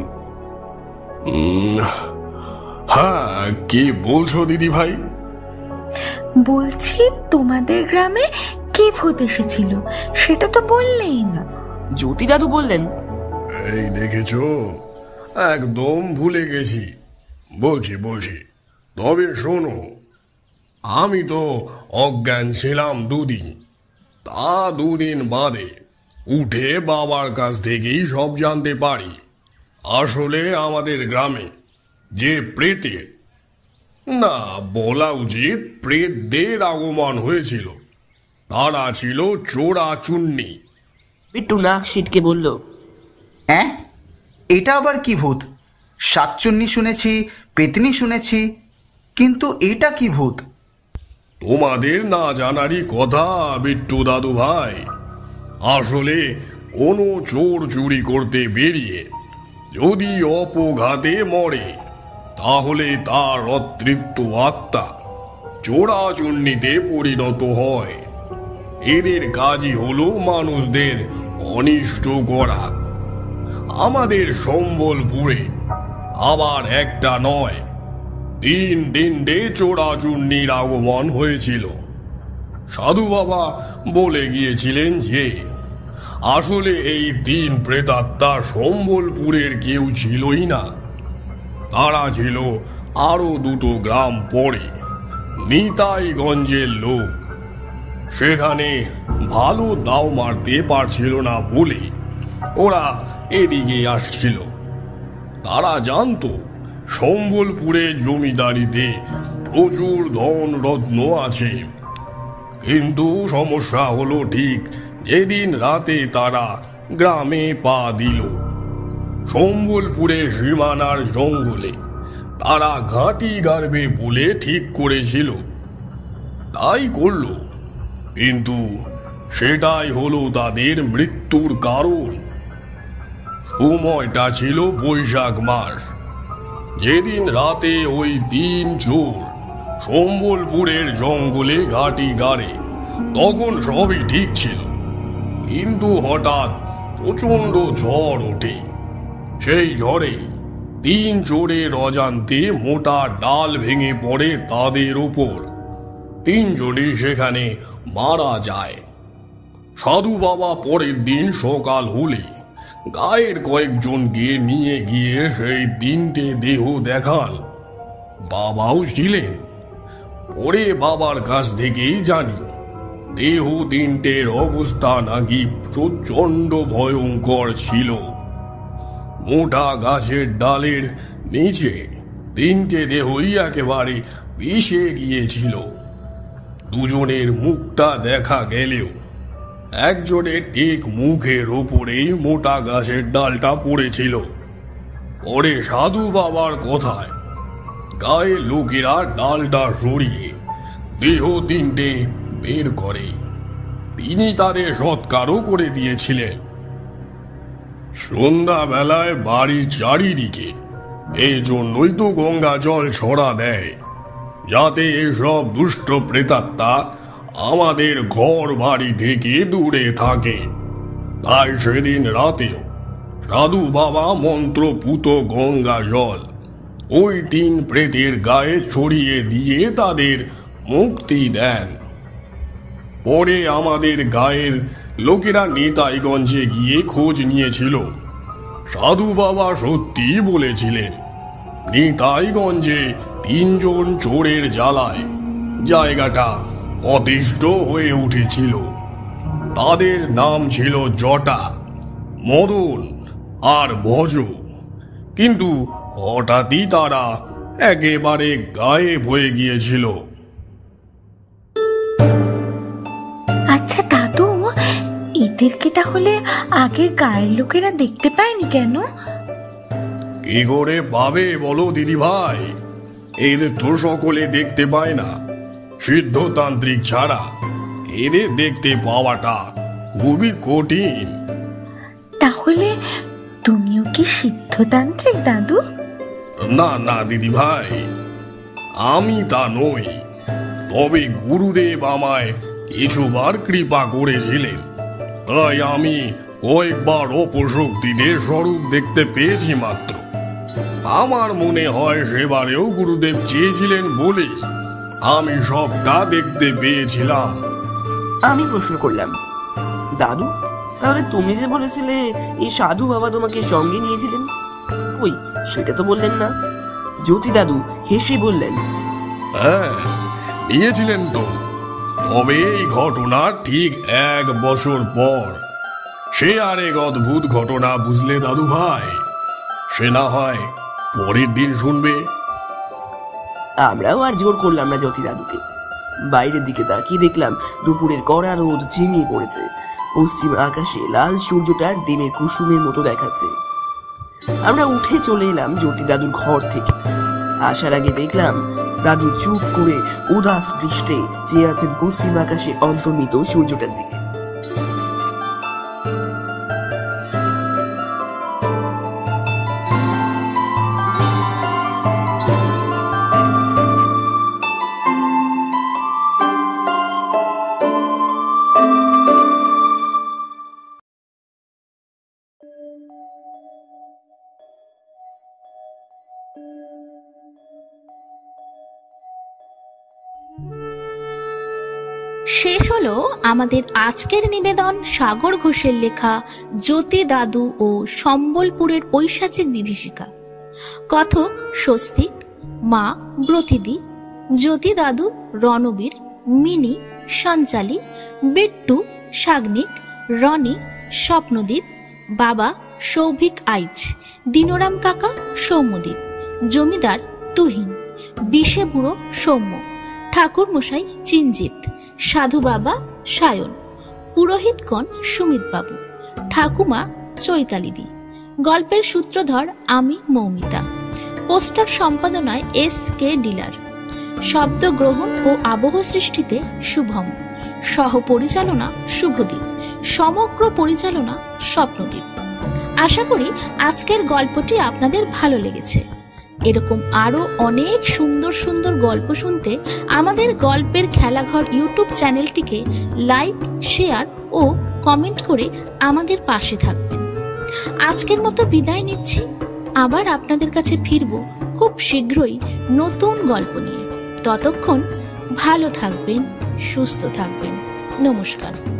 হ্যাঁ, কি বলছো দিদি ভাই? বলছি তোমাদের গ্রামে কি ভূত এসেছিল সেটা তো বললেই না। জ্যোতি দাদু বললেন, এই দেখেছো, একদম ভুলে গেছি। বলছি বলছি তবে শোনো, আমি তো অজ্ঞান ছিলাম দুদিন। তা দুদিন বাদে উঠে বাবার কাছ থেকেই সব জানতে পারি। আসলে আমাদের গ্রামে যে প্রেতের, না বলা উচিত প্রেতদের আগমন হয়েছিল, তারা ছিল চোরা চুন্নি। বিট্টু নাক সিটকে বলল, হ্যাঁ, এটা আবার কি ভূত? শাকচুন্নি শুনেছি, পেতনি শুনেছি, কিন্তু এটা কি ভূত? তোমাদের না জানারই কথা বিট্টু দাদু ভাই। আসলে কোনো চোর চুরি করতে বেরিয়ে যদি অপঘাতে মরে, তাহলে তার অতৃপ্ত আত্মা চোরাচুন্নিতে পরিণত হয়। এদের কাজই হলো মানুষদের অনিষ্ট করা। আমাদের সম্বলপুরে আবার একটা নয়, তিন তিনটে চোরাচুন্নির আগমন হয়েছিল। সাধু বাবা বলে গিয়েছিলেন যে আসলে এই তিন প্রেতাত্মা সম্বলপুরের কেউ ছিলই না। তারা ছিল আরো দুটো গ্রাম পরে নিতাইগঞ্জের লোক। সেখানে ভালো দাও মারতে পারছিল না বলে ওরা এদিকে আসছিল। তারা জানতো সম্বলপুরে জমিদারিতে প্রচুর ধন রত্ন আছে, কিন্তু সমস্যা হলো ঠিক যেদিন রাতে তারা গ্রামে পা দিল, সম্বলপুরের সীমানার জঙ্গলে তারা ঘাঁটি গাড়বে বলে ঠিক করেছিল। তাই করল, কিন্তু সেটাই হলো তাদের মৃত্যুর কারণ। সময়টা ছিল বৈশাখ মাস। যেদিন রাতে ওই তিন চোর সম্বলপুরের জঙ্গলে ঘাঁটি গাড়ে, তখন সবই ঠিক ছিল, কিন্তু হঠাৎ প্রচন্ড ঝড় ওঠে। সেই ঝড়ে তিন চোরের অজান্তে মোটা ডাল ভেঙে পড়ে তাদের উপর। তিনজনই সেখানে মারা যায়। সাধু বাবা পরের দিন সকাল হলে গায়ের কয়েকজনকে নিয়ে গিয়ে সেই তিনটে দেহ দেখান। বাবাও ছিলেন। পরে বাবার কাছ থেকেই জানি দেহ তিনটের অবস্থা নাকি প্রচন্ড ভয়ঙ্কর ছিল। মোটা গাছের ডালের নিচে তিনটে দেহই একেবারে পিষে গিয়েছিল। দুজনের মুখটা দেখা গেলেও একজনের ঠিক মুখের ওপরেই মোটা গাছের ডালটা পড়েছিল। পরে সাধু বাবার কথায় গায়ের লোকেরা ডালটা সরিয়ে দেহ তিনটে বের করে। তিনি তাদের সৎকারও করে দিয়েছিলেন। সন্ধ্যা বেলায় বাড়ির চারিদিকে এই জন্যই তো গঙ্গা জল ছড়া দেয়, যাতে এসব দুষ্ট প্রেতাত্মা আমাদের ঘর বাড়ি থেকে দূরে থাকে। তাই সেদিন রাতেও সাধু বাবা মন্ত্রপুত গঙ্গা জল ওই তিন প্রেতের গায়ে ছড়িয়ে দিয়ে তাদের মুক্তি দেন। পরে আমাদের গায়ের লোকেরা নিতাইগঞ্জে গিয়ে খোঁজ নিয়েছিল। সাধু বাবা সত্যি বলেছিলেন, নিতাইগঞ্জে তিনজন চোরের জ্বালায় জায়গাটা অতিষ্ঠ হয়ে উঠেছিল। তাদের নাম ছিল জটা, মদন আর ভজ। কিন্তু হঠাৎই তারা একেবারে গায়েব হয়ে গিয়েছিল। আচ্ছা দাদু, এদেরকে তাহলে আগে গায়ের লোকেরা দেখতে পায়নি কেন? কি করে পাবে বলো দিদি ভাই? এদের তো সকলে দেখতে পায় না। সিদ্ধতান্ত্রিক ছাড়া এদের দেখতে পাওয়াটা খুবই কঠিন। তাহলে তুমিও কি সিদ্ধতান্ত্রিক দাদু? না না দিদি ভাই, আমি তা নই। তবে গুরুদেব আমায় কিছুবার কৃপা করেছিলেন, তাই আমি কয়েকবার অপশক্তিদের স্বরূপ দেখতে পেয়েছি মাত্র। আমার মনে হয় সেবারেও গুরুদেব চেয়েছিলেন বলে আমি সবটা দেখতে পেয়েছিলাম। আমি প্রশ্ন করলাম, দাদু তাহলে তুমি যে বলেছিলে এই সাধু বাবা তোমাকে সঙ্গে নিয়েছিলেন, কই সেটা তো বললেন না? জ্যোতি দাদু হেসে বললেন, হ্যাঁ নিয়েছিলেন তো, তবে এই ঘটনা ঠিক এক বছর পর। সে আর এক অদ্ভুত ঘটনা, বুঝলে দাদু ভাই? সে না হয় পরের দিন শুনবে। আমরাও আর জোর করলাম না জ্যোতি দাদুকে। বাইরের দিকে তাকিয়ে দেখলাম দুপুরের কড়া রোদ ঝিমিয়ে পড়েছে। পশ্চিম আকাশে লাল সূর্যটা ডিমের কুসুমের মতো দেখাচ্ছে। আমরা উঠে চলে এলাম জ্যোতি দাদুর ঘর থেকে। আসার আগে দেখলাম দাদু চুপ করে উদাস দৃষ্টে চেয়ে আছেন পশ্চিম আকাশে অন্তর্নিত সূর্যটার দিকে। শেষ হলো আমাদের আজকের নিবেদন সাগর ঘোষের লেখা জ্যোতি দাদু ও সম্বলপুরের পৈশাচিক বিভীষিকা। কথক স্বস্তিক, মা ব্রতিদি, জ্যোতি দাদু রণবীর, মিনি, সঞ্চালী, বিট্টু, সাগ্নিক, রনি, স্বপ্নদীপ, বাবা সৌভিক আইচ, দিনোরাম কাকা সৌম্যদীপ, জমিদার তুহিন, বিষে বুড়ো সৌম্য, ঠাকুর মশাই চিনজিত, সাধু বাবা সায়ন, পুরোহিতগণ সুমিত বাবু, ঠাকুমা চৈতালিদি। গল্পের সূত্রধর আমি মৌমিতা। পোস্টার সম্পাদনায় এস কে ডিলার। শব্দ গ্রহণ ও আবহ সৃষ্টিতে শুভম। সহ পরিচালনা শুভদীপ। সমগ্র পরিচালনা স্বপ্নদীপ। আশা করি আজকের গল্পটি আপনাদের ভালো লেগেছে। এরকম আরো অনেক সুন্দর সুন্দর গল্প শুনতে আমাদের গল্পের খেলাঘর ইউটিউব চ্যানেলটিকে লাইক, শেয়ার ও কমেন্ট করে আমাদের পাশে থাকবেন। আজকের মতো বিদায় নিচ্ছি। আবার আপনাদের কাছে ফিরব খুব শীঘ্রই নতুন গল্প নিয়ে। ততক্ষণ ভালো থাকবেন, সুস্থ থাকবেন। নমস্কার।